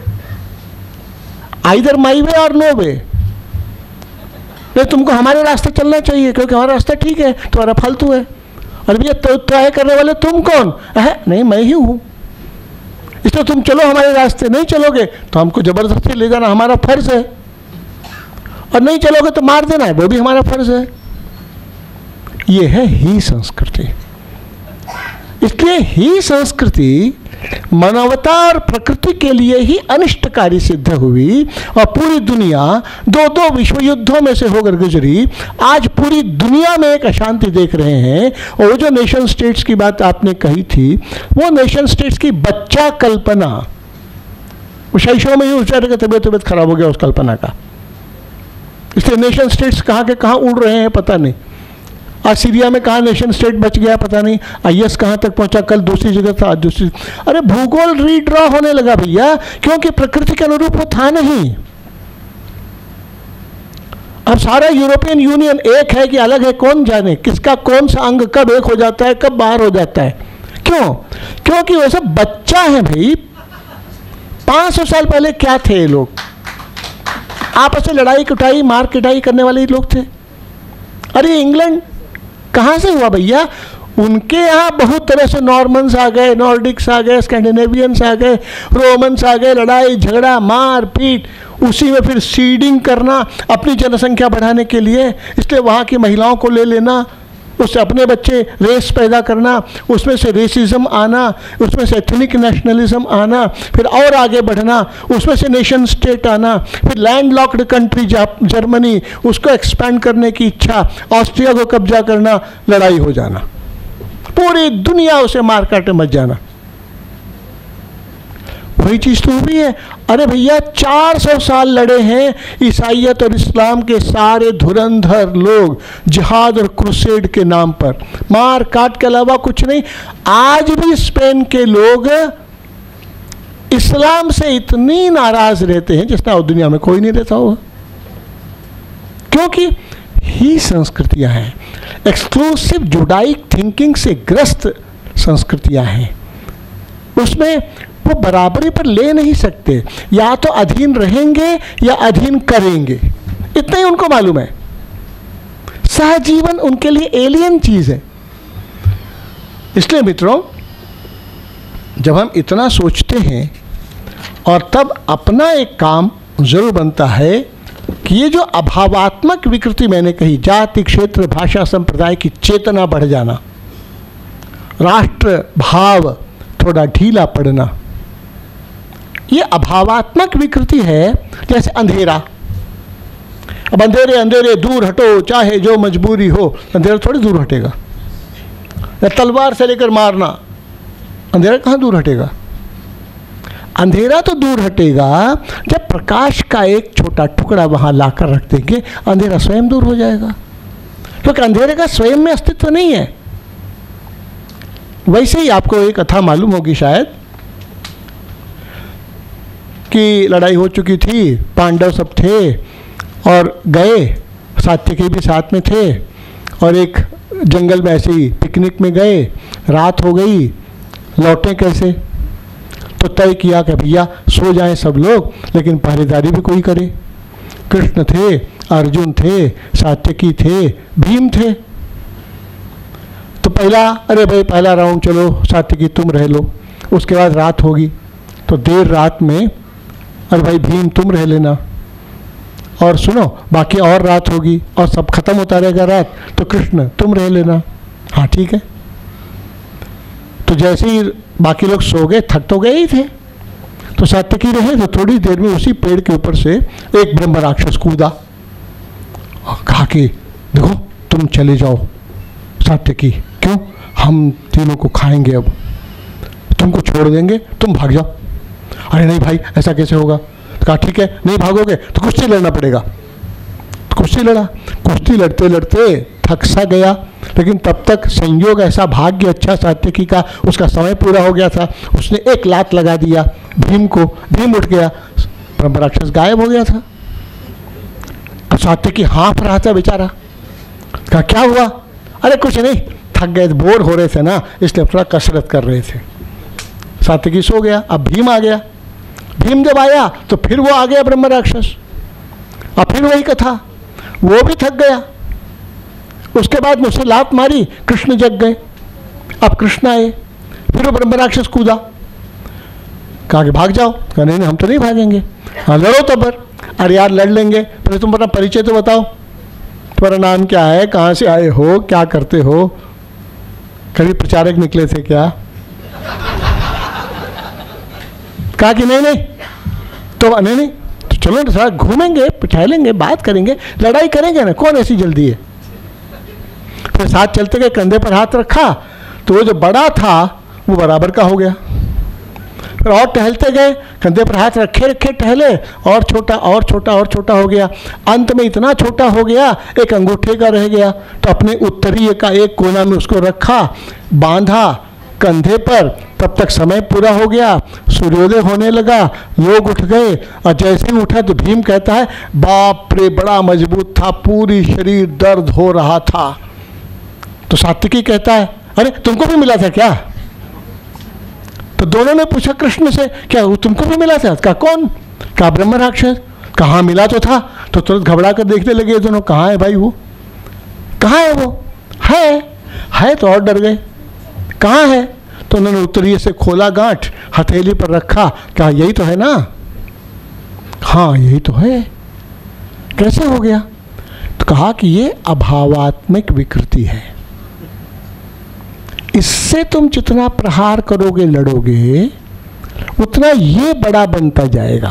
आइदर माई वे और नो वे। नहीं, तुमको हमारे रास्ते चलना चाहिए क्योंकि हमारा रास्ता ठीक है, तुम्हारा फालतू है। और भैया तो तय करने वाले तुम कौन? है नहीं, मैं ही हूं। इसलिए तुम चलो हमारे रास्ते, नहीं चलोगे तो हमको जबरदस्ती ले जाना हमारा फर्ज है, और नहीं चलोगे तो मार देना है, वो भी हमारा फर्ज है। ये है ही संस्कृति। इसलिए ही संस्कृति मानवता और प्रकृति के लिए ही अनिष्टकारी सिद्ध हुई और पूरी दुनिया दो दो विश्व युद्धों में से होकर गुजरी। आज पूरी दुनिया में एक अशांति देख रहे हैं। और वो जो नेशन स्टेट्स की बात आपने कही थी, वो नेशन स्टेट्स की बच्चा कल्पना, वो शैशव में ही उचारे का तबियत तबियत खराब हो गया उस कल्पना का। इसलिए नेशन स्टेट्स कहाँ के कहाँ उड़ रहे हैं पता नहीं। आज सीरिया में कहाँ नेशन स्टेट बच गया पता नहीं, आईएस कहाँ तक पहुंचा, कल दूसरी जगह था, आज दूसरी। अरे भूगोल रीड्रॉ होने लगा भैया, क्योंकि प्रकृति के अनुरूप वो था नहीं। अब सारा यूरोपियन यूनियन एक है कि अलग है, कौन जाने किसका कौन सा अंग कब एक हो जाता है, कब बाहर हो जाता है। क्यों? क्योंकि वो सब बच्चा है भाई। पांच सौ साल पहले क्या थे ये लोग? आपस में लड़ाई कुटाई मार किटाई करने वाले लोग थे। अरे इंग्लैंड कहाँ से हुआ भैया? उनके यहाँ बहुत तरह से नॉर्मन्स आ गए, नॉर्डिक्स आ गए, स्कैंडिनेवियंस आ गए, रोमन्स आ गए, लड़ाई झगड़ा मार पीट, उसी में फिर सीडिंग करना अपनी जनसंख्या बढ़ाने के लिए। इसलिए वहाँ की महिलाओं को ले लेना, उससे अपने बच्चे रेस पैदा करना, उसमें से रेसिज्म आना, उसमें से एथनिक नेशनलिज्म आना, फिर और आगे बढ़ना, उसमें से नेशन स्टेट आना, फिर लैंड लॉक्ड कंट्री जर्मनी, उसको एक्सपैंड करने की इच्छा, ऑस्ट्रिया को कब्जा करना, लड़ाई हो जाना, पूरी दुनिया उसे मार काटे मच जाना। वही चीज तो हुई है। अरे भैया चार सौ साल लड़े हैं ईसाइयत और इस्लाम के सारे धुरंधर लोग जिहाद और क्रूसेड के नाम पर, मार काट के अलावा कुछ नहीं। आज भी स्पेन के लोग इस्लाम से इतनी नाराज रहते हैं जितना और दुनिया में कोई नहीं रहता होगा, क्योंकि ही संस्कृतियां हैं, एक्सक्लूसिव जुडाइक थिंकिंग से ग्रस्त संस्कृतियां हैं। उसमें वो बराबरी पर ले नहीं सकते, या तो अधीन रहेंगे या अधीन करेंगे, इतना ही उनको मालूम है। सहजीवन उनके लिए एलियन चीज है। इसलिए मित्रों, जब हम इतना सोचते हैं और तब अपना एक काम जरूर बनता है कि ये जो अभावात्मक विकृति मैंने कही, जाति, क्षेत्र, भाषा, संप्रदाय की चेतना बढ़ जाना, राष्ट्र भाव थोड़ा ढीला पड़ना, ये अभावात्मक विकृति है। जैसे अंधेरा, अब अंधेरे अंधेरे दूर हटो, चाहे जो मजबूरी हो, अंधेरा थोड़ी दूर हटेगा। या तलवार से लेकर मारना, अंधेरा कहाँ दूर हटेगा? अंधेरा तो दूर हटेगा जब प्रकाश का एक छोटा टुकड़ा वहाँ लाकर रख देंगे, अंधेरा स्वयं दूर हो जाएगा, क्योंकि अंधेरे का स्वयं में अस्तित्व नहीं है। वैसे ही आपको एक कथा मालूम होगी शायद कि लड़ाई हो चुकी थी, पांडव सब थे और गए, सात्यकी भी साथ में थे, और एक जंगल में ऐसे ही पिकनिक में गए, रात हो गई, लौटे कैसे? तो तय किया कि भैया सो जाएं सब लोग, लेकिन पहरेदारी भी कोई करे। कृष्ण थे, अर्जुन थे, सात्यकी थे, भीम थे। तो पहला, अरे भाई पहला राउंड चलो सात्यकी तुम रह लो। उसके बाद रात होगी तो देर रात में, अरे भाई भीम तुम रह लेना, और सुनो बाकी और रात होगी और सब खत्म होता रहेगा रात, तो कृष्ण तुम रह लेना। हाँ ठीक है। तो जैसे ही बाकी लोग सो गए, थक तो गए ही थे, तो सात्यकी रहे, तो थोड़ी देर में उसी पेड़ के ऊपर से एक ब्रह्म राक्षस कूदा और कहा कि देखो तुम चले जाओ सात्यकी, क्यों? हम तीनों को खाएंगे, अब तुमको छोड़ देंगे, तुम भाग जाओ। अरे नहीं भाई ऐसा कैसे होगा? कहा ठीक है, नहीं भागोगे तो कुश्ती लड़ना पड़ेगा। तो कुश्ती लड़ा, कुश्ती लड़ते लड़ते थक सा गया, लेकिन तब तक संयोग ऐसा, भाग्य अच्छा सात्यकी का, उसका समय पूरा हो गया था। उसने एक लात लगा दिया भीम को, भीम उठ गया, ब्रह्म राक्षस गायब हो गया था। अब सात्यकी हाँफ रहा था बेचारा। कहा क्या हुआ? अरे कुछ नहीं, थक गए, बोर हो रहे थे ना, इसलिए थोड़ा कसरत कर रहे थे। सात्यकी सो गया। अब भीम आ गया। भीम जब आया तो फिर वो आ गया ब्रह्म राक्षस, और फिर वही कथा, वो भी थक गया। उसके बाद मुझसे लात मारी, कृष्ण जग गए। अब कृष्ण आए, फिर वो ब्रह्म राक्षस कूदा। कहा कि भाग जाओ। कहा नहीं नहीं हम तो नहीं भागेंगे। हाँ लड़ो तो पर। अरे यार लड़ लेंगे, पहले तुम अपना परिचय तो बताओ, तुम्हारा नाम क्या है, कहाँ से आए हो, क्या करते हो, कभी प्रचारक निकले थे क्या? कहा कि नहीं नहीं तो नहीं नहीं तो चलो ना थोड़ा घूमेंगे, टहलेंगे, बात करेंगे, लड़ाई करेंगे ना, कौन ऐसी जल्दी है? फिर साथ चलते गए, कंधे पर हाथ रखा तो वो जो बड़ा था वो बराबर का हो गया। फिर और टहलते गए, कंधे पर हाथ रखे रखे टहले, और छोटा और छोटा और छोटा हो गया। अंत में इतना छोटा हो गया एक अंगूठे का रह गया। तो अपने उत्तरीय का एक कोना में उसको रखा, बांधा कंधे पर। तब तक समय पूरा हो गया, सूर्योदय होने लगा, लोग उठ गए, और जैसे ही उठा तो भीम कहता है बाप रे बड़ा मजबूत था, पूरी शरीर दर्द हो रहा था। तो सात्यकी कहता है अरे तुमको भी मिला था क्या? तो दोनों ने पूछा कृष्ण से, क्या वो तुमको भी मिला था? कहा कौन? कहा ब्रह्म राक्षस। कहाँ मिला तो था। तो तुरंत घबरा कर देखने लगे दोनों, कहाँ है भाई वो, कहाँ है वो? है है तो और डर गए, कहाँ है? तो उन्होंने उत्तरीय से खोला गांठ, हथेली पर रखा, कहा यही तो है ना? हाँ यही तो है। कैसे हो गया? तो कहा कि ये अभावात्मक विकृति है, इससे तुम जितना प्रहार करोगे, लड़ोगे, उतना ये बड़ा बनता जाएगा,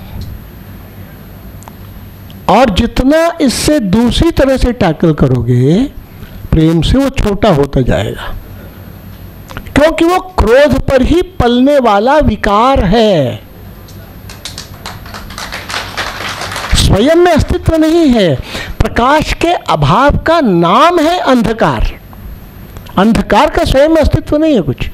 और जितना इससे दूसरी तरह से टैकल करोगे प्रेम से, वो छोटा होता जाएगा, क्योंकि वो क्रोध पर ही पलने वाला विकार है, स्वयं में अस्तित्व नहीं है। प्रकाश के अभाव का नाम है अंधकार। अंधकार का स्वयं में अस्तित्व नहीं है कुछ।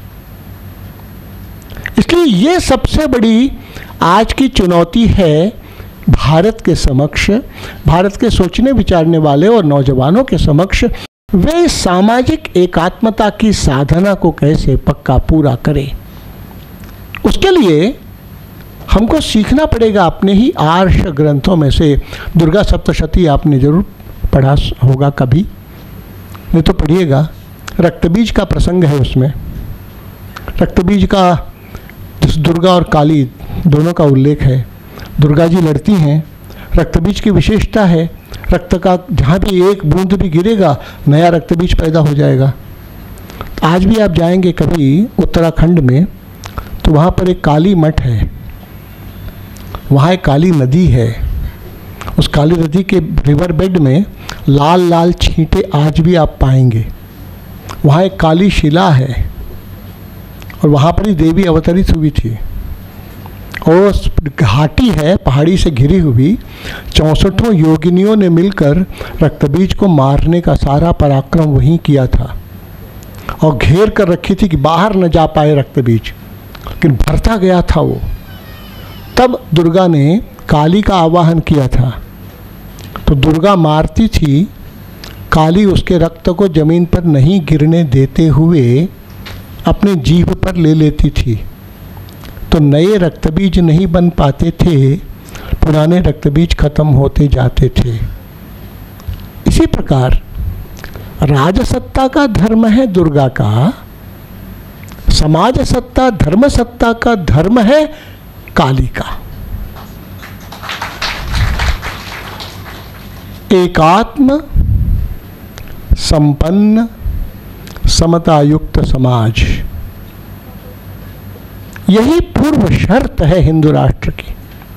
इसलिए ये सबसे बड़ी आज की चुनौती है भारत के समक्ष, भारत के सोचने विचारने वाले और नौजवानों के समक्ष। वे सामाजिक एकात्मता की साधना को कैसे पक्का पूरा करें, उसके लिए हमको सीखना पड़ेगा अपने ही आर्ष ग्रंथों में से। दुर्गा सप्तशती आपने जरूर पढ़ा होगा कभी, नहीं तो पढ़िएगा। रक्तबीज का प्रसंग है उसमें। रक्तबीज का, जिस दुर्गा और काली दोनों का उल्लेख है। दुर्गा जी लड़ती हैं। रक्तबीज की विशेषता है, रक्त का जहाँ भी एक बूंद भी गिरेगा नया रक्तबीज पैदा हो जाएगा। आज भी आप जाएंगे कभी उत्तराखंड में तो वहाँ पर एक काली मठ है, वहाँ एक काली नदी है। उस काली नदी के रिवर बेड में लाल लाल छींटे आज भी आप पाएंगे। वहाँ एक काली शिला है और वहाँ पर ही देवी अवतरित हुई थी। और घाटी है पहाड़ी से घिरी हुई, चौंसठों योगिनियों ने मिलकर रक्तबीज को मारने का सारा पराक्रम वहीं किया था और घेर कर रखी थी कि बाहर न जा पाए रक्तबीज, लेकिन भरता गया था वो। तब दुर्गा ने काली का आवाहन किया था। तो दुर्गा मारती थी, काली उसके रक्त को जमीन पर नहीं गिरने देते हुए अपने जीभ पर ले लेती थी। तो नए रक्तबीज नहीं बन पाते थे, पुराने रक्तबीज खत्म होते जाते थे। इसी प्रकार राजसत्ता का धर्म है दुर्गा का, समाज सत्ता धर्म सत्ता का धर्म है काली का। एकात्म संपन्न समतायुक्त समाज, यही पूर्व शर्त है हिंदू राष्ट्र की।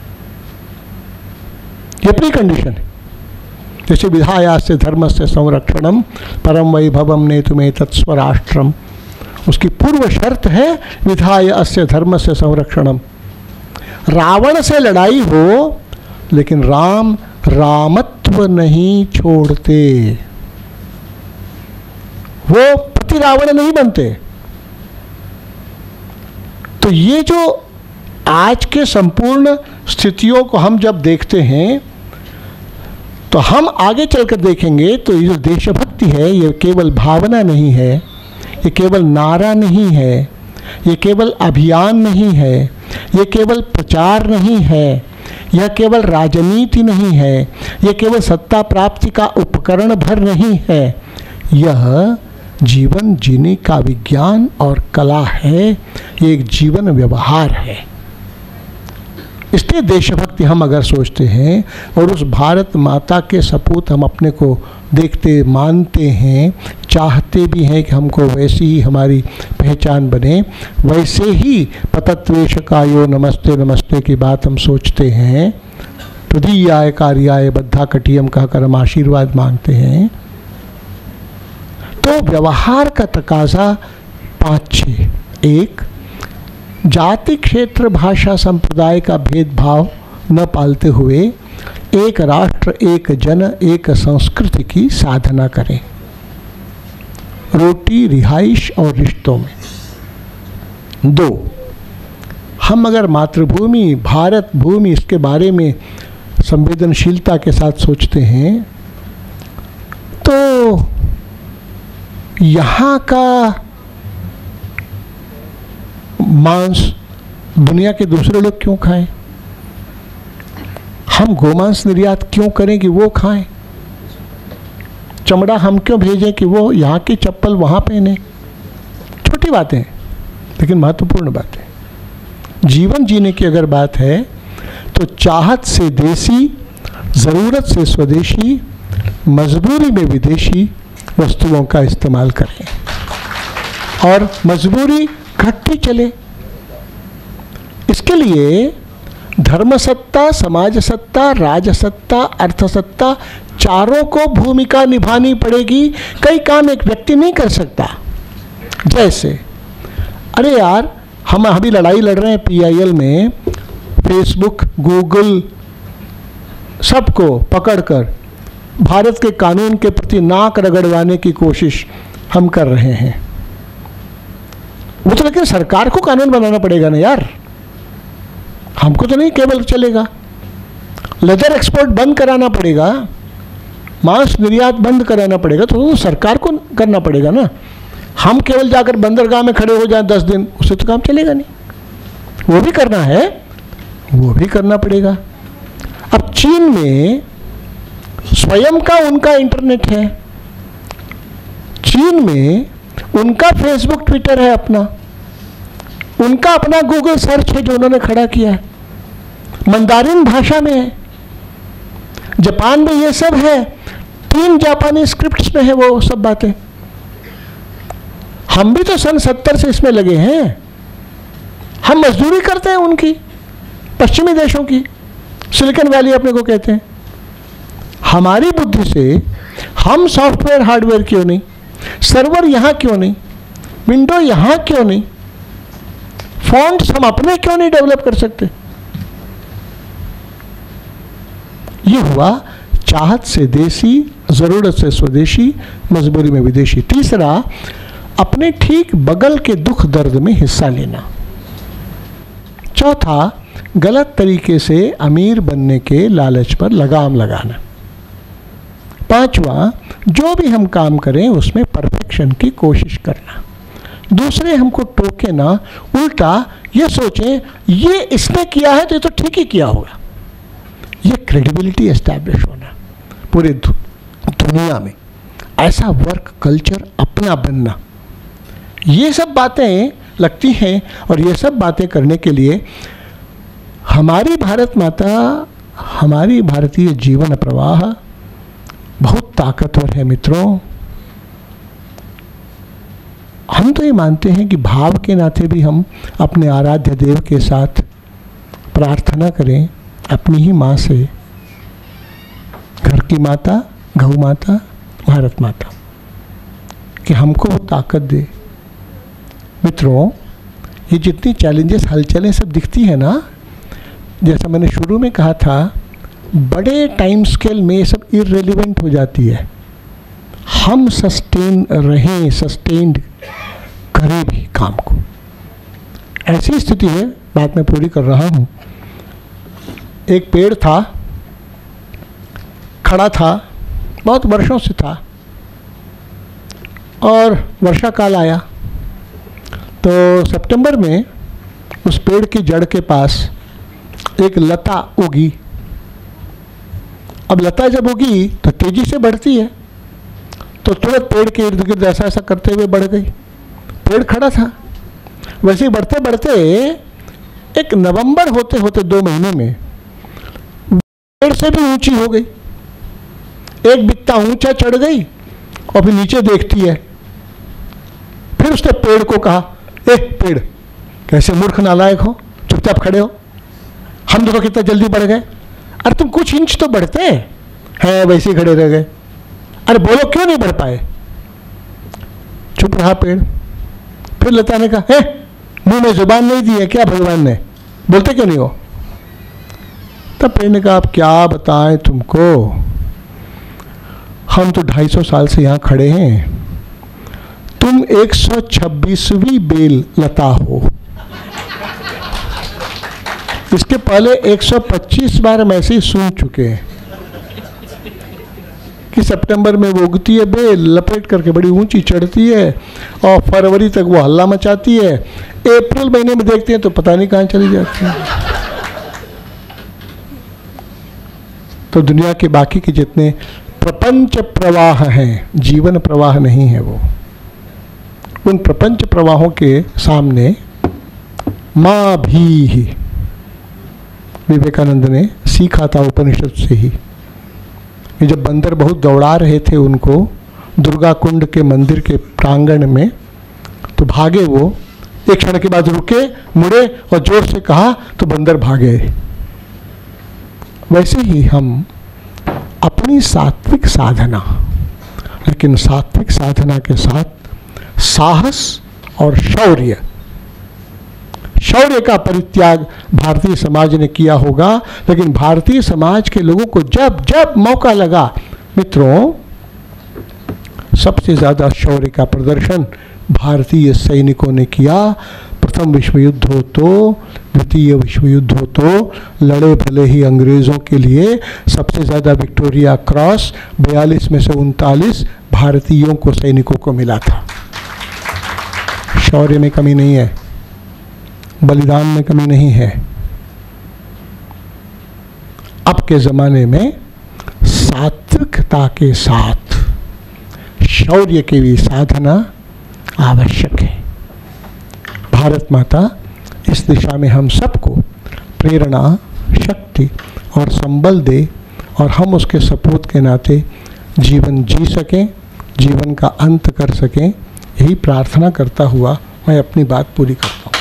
ये प्री कंडीशन है। जैसे विधायास्य धर्मस्य संरक्षणम परम वैभवम नेतुमे तत्स्वराष्ट्रम, उसकी पूर्व शर्त है विधाय अस्य धर्मस्य संरक्षणम। रावण से लड़ाई हो लेकिन राम रामत्व नहीं छोड़ते, वो प्रति रावण नहीं बनते। तो ये जो आज के संपूर्ण स्थितियों को हम जब देखते हैं तो हम आगे चलकर देखेंगे तो ये जो देशभक्ति है ये केवल भावना नहीं है, ये केवल नारा नहीं है, ये केवल अभियान नहीं है, ये केवल प्रचार नहीं है, यह केवल राजनीति नहीं है, यह केवल सत्ता प्राप्ति का उपकरण भर नहीं है, यह जीवन जीने का विज्ञान और कला है, ये एक जीवन व्यवहार है। इसलिए देशभक्ति हम अगर सोचते हैं और उस भारत माता के सपूत हम अपने को देखते मानते हैं, चाहते भी हैं कि हमको वैसी ही हमारी पहचान बने, वैसे ही पतत्वेशकायो नमस्ते नमस्ते की बात हम सोचते हैं, तुदीयाय कार्याय बद्धा कटियम कहकर हम आशीर्वाद मांगते हैं, तो व्यवहार का तकाजा पाँच छः। एक, जाति क्षेत्र भाषा संप्रदाय का भेदभाव न पालते हुए एक राष्ट्र एक जन एक संस्कृति की साधना करें, रोटी रिहाइश और रिश्तों में। दो, हम अगर मातृभूमि भारत भूमि इसके बारे में संवेदनशीलता के साथ सोचते हैं तो यहाँ का मांस दुनिया के दूसरे लोग क्यों खाएं? हम गोमांस निर्यात क्यों करें कि वो खाएं? चमड़ा हम क्यों भेजें कि वो यहाँ की चप्पल वहाँ पहने? छोटी बातें लेकिन महत्वपूर्ण बातें। जीवन जीने की अगर बात है तो चाहत से देसी, ज़रूरत से स्वदेशी, मजबूरी में विदेशी वस्तुओं का इस्तेमाल करें और मजबूरी घटती चले। इसके लिए धर्मसत्ता, समाज सत्ता, राजसत्ता, अर्थसत्ता चारों को भूमिका निभानी पड़ेगी। कई काम एक व्यक्ति नहीं कर सकता। जैसे अरे यार हम अभी लड़ाई लड़ रहे हैं पी आई एल में, फेसबुक गूगल सबको पकड़कर भारत के कानून के प्रति नाक रगड़वाने की कोशिश हम कर रहे हैं। वो तो लेकिन सरकार को कानून बनाना पड़ेगा ना यार, हमको तो नहीं केवल चलेगा। लेदर एक्सपोर्ट बंद कराना पड़ेगा, मांस निर्यात बंद कराना पड़ेगा, तो, तो सरकार को करना पड़ेगा ना। हम केवल जाकर बंदरगाह में खड़े हो जाएं दस दिन, उससे तो काम चलेगा नहीं। वो भी करना है, वो भी करना पड़ेगा। अब चीन में स्वयं का उनका इंटरनेट है, चीन में उनका फेसबुक ट्विटर है अपना, उनका अपना गूगल सर्च है जो उन्होंने खड़ा किया है। मंदारिन भाषा में है, जापान में ये सब है, तीन जापानी स्क्रिप्ट्स में है वो सब बातें। हम भी तो सन सत्तर से इसमें लगे हैं, हम मजदूरी करते हैं उनकी, पश्चिमी देशों की, सिलिकॉन वैली अपने को कहते हैं। हमारी बुद्धि से हम सॉफ्टवेयर हार्डवेयर क्यों नहीं, सर्वर यहाँ क्यों नहीं, विंडो यहाँ क्यों नहीं, फॉन्ट्स हम अपने क्यों नहीं डेवलप कर सकते? ये हुआ चाहत से देसी, जरूरत से स्वदेशी, मजबूरी में विदेशी। तीसरा, अपने ठीक बगल के दुख दर्द में हिस्सा लेना। चौथा, गलत तरीके से अमीर बनने के लालच पर लगाम लगाना। पांचवा, जो भी हम काम करें उसमें परफेक्शन की कोशिश करना, दूसरे हमको टोके ना, उल्टा ये सोचें ये इसने किया है तो ये तो ठीक ही किया होगा। ये क्रेडिबिलिटी एस्टैब्लिश होना पूरे दुनिया में, ऐसा वर्क कल्चर अपना बनना, ये सब बातें लगती हैं। और ये सब बातें करने के लिए हमारी भारत माता, हमारी भारतीय जीवन प्रवाह बहुत ताकतवर है मित्रों। हम तो ये मानते हैं कि भाव के नाते भी हम अपने आराध्य देव के साथ प्रार्थना करें अपनी ही माँ से, घर की माता, गौ माता, भारत माता, कि हमको वो ताकत दे। मित्रों, ये जितनी चैलेंजेस, हलचलें सब दिखती है ना, जैसा मैंने शुरू में कहा था, बड़े टाइम स्केल में ये सब इररिलेवेंट हो जाती है। हम सस्टेन रहें, सस्टेन्ड करें भी काम को। ऐसी स्थिति है, बात मैं पूरी कर रहा हूँ। एक पेड़ था, खड़ा था, बहुत वर्षों से था, और वर्षा काल आया तो सितंबर में उस पेड़ की जड़ के पास एक लता उगी। अब लता जब उगी तो तेजी से बढ़ती है, तो तुरंत पेड़ के इर्द गिर्द ऐसा ऐसा करते हुए बढ़ गई। पेड़ खड़ा था, वैसे ही बढ़ते बढ़ते एक नवंबर होते होते दो महीने में पेड़ से भी ऊंची हो गई, एक बित्ता ऊंचा चढ़ गई और फिर नीचे देखती है। फिर उसने पेड़ को कहा, ए पेड़, कैसे मूर्ख नालायक हो, चुपचाप खड़े हो, हम देखो कितना जल्दी बढ़ गए, अरे तुम कुछ इंच तो बढ़ते हैं, वैसे ही खड़े रह गए, अरे बोलो क्यों नहीं बढ़ पाए? चुप रहा पेड़। फिर लता ने कहा, मुंह में जुबान नहीं दी है क्या भगवान ने, बोलते क्यों नहीं हो? तब पेड़ ने कहा, अब क्या बताएं तुमको, हम तो ढाई सौ साल से यहां खड़े हैं, तुम एक सौ छब्बीसवीं बेल लता हो। इसके पहले एक सौ पच्चीस बार हम ऐसे ही सुन चुके हैं कि सितंबर में वो उगती है बेल, लपेट करके बड़ी ऊंची चढ़ती है और फरवरी तक वो हल्ला मचाती है, अप्रैल महीने में देखते हैं तो पता नहीं कहां चली जाती है। तो दुनिया के बाकी के जितने प्रपंच प्रवाह हैं, जीवन प्रवाह नहीं है वो, उन प्रपंच प्रवाहों के सामने माँ भी, विवेकानंद ने सीखा था उपनिषद से ही, कि जब बंदर बहुत दौड़ा रहे थे उनको दुर्गा कुंड के मंदिर के प्रांगण में, तो भागे वो, एक क्षण के बाद रुके, मुड़े और जोर से कहा तो बंदर भागे। वैसे ही हम अपनी सात्विक साधना, लेकिन सात्विक साधना के साथ साहस और शौर्य, शौर्य का परित्याग भारतीय समाज ने किया होगा, लेकिन भारतीय समाज के लोगों को जब जब मौका लगा, मित्रों, सबसे ज्यादा शौर्य का प्रदर्शन भारतीय सैनिकों ने किया। प्रथम विश्व युद्ध हो तो, द्वितीय विश्व युद्ध हो तो, लड़े भले ही अंग्रेजों के लिए, सबसे ज्यादा विक्टोरिया क्रॉस बयालीस में से उनतालीस भारतीयों को, सैनिकों को मिला था। शौर्य में कमी नहीं है, बलिदान में कमी नहीं है। अब के जमाने में सात्विकता के साथ शौर्य की भी साधना आवश्यक है। भारत माता इस दिशा में हम सबको प्रेरणा, शक्ति और संबल दे और हम उसके सपूत के नाते जीवन जी सकें, जीवन का अंत कर सकें। यही प्रार्थना करता हुआ मैं अपनी बात पूरी करता हूँ।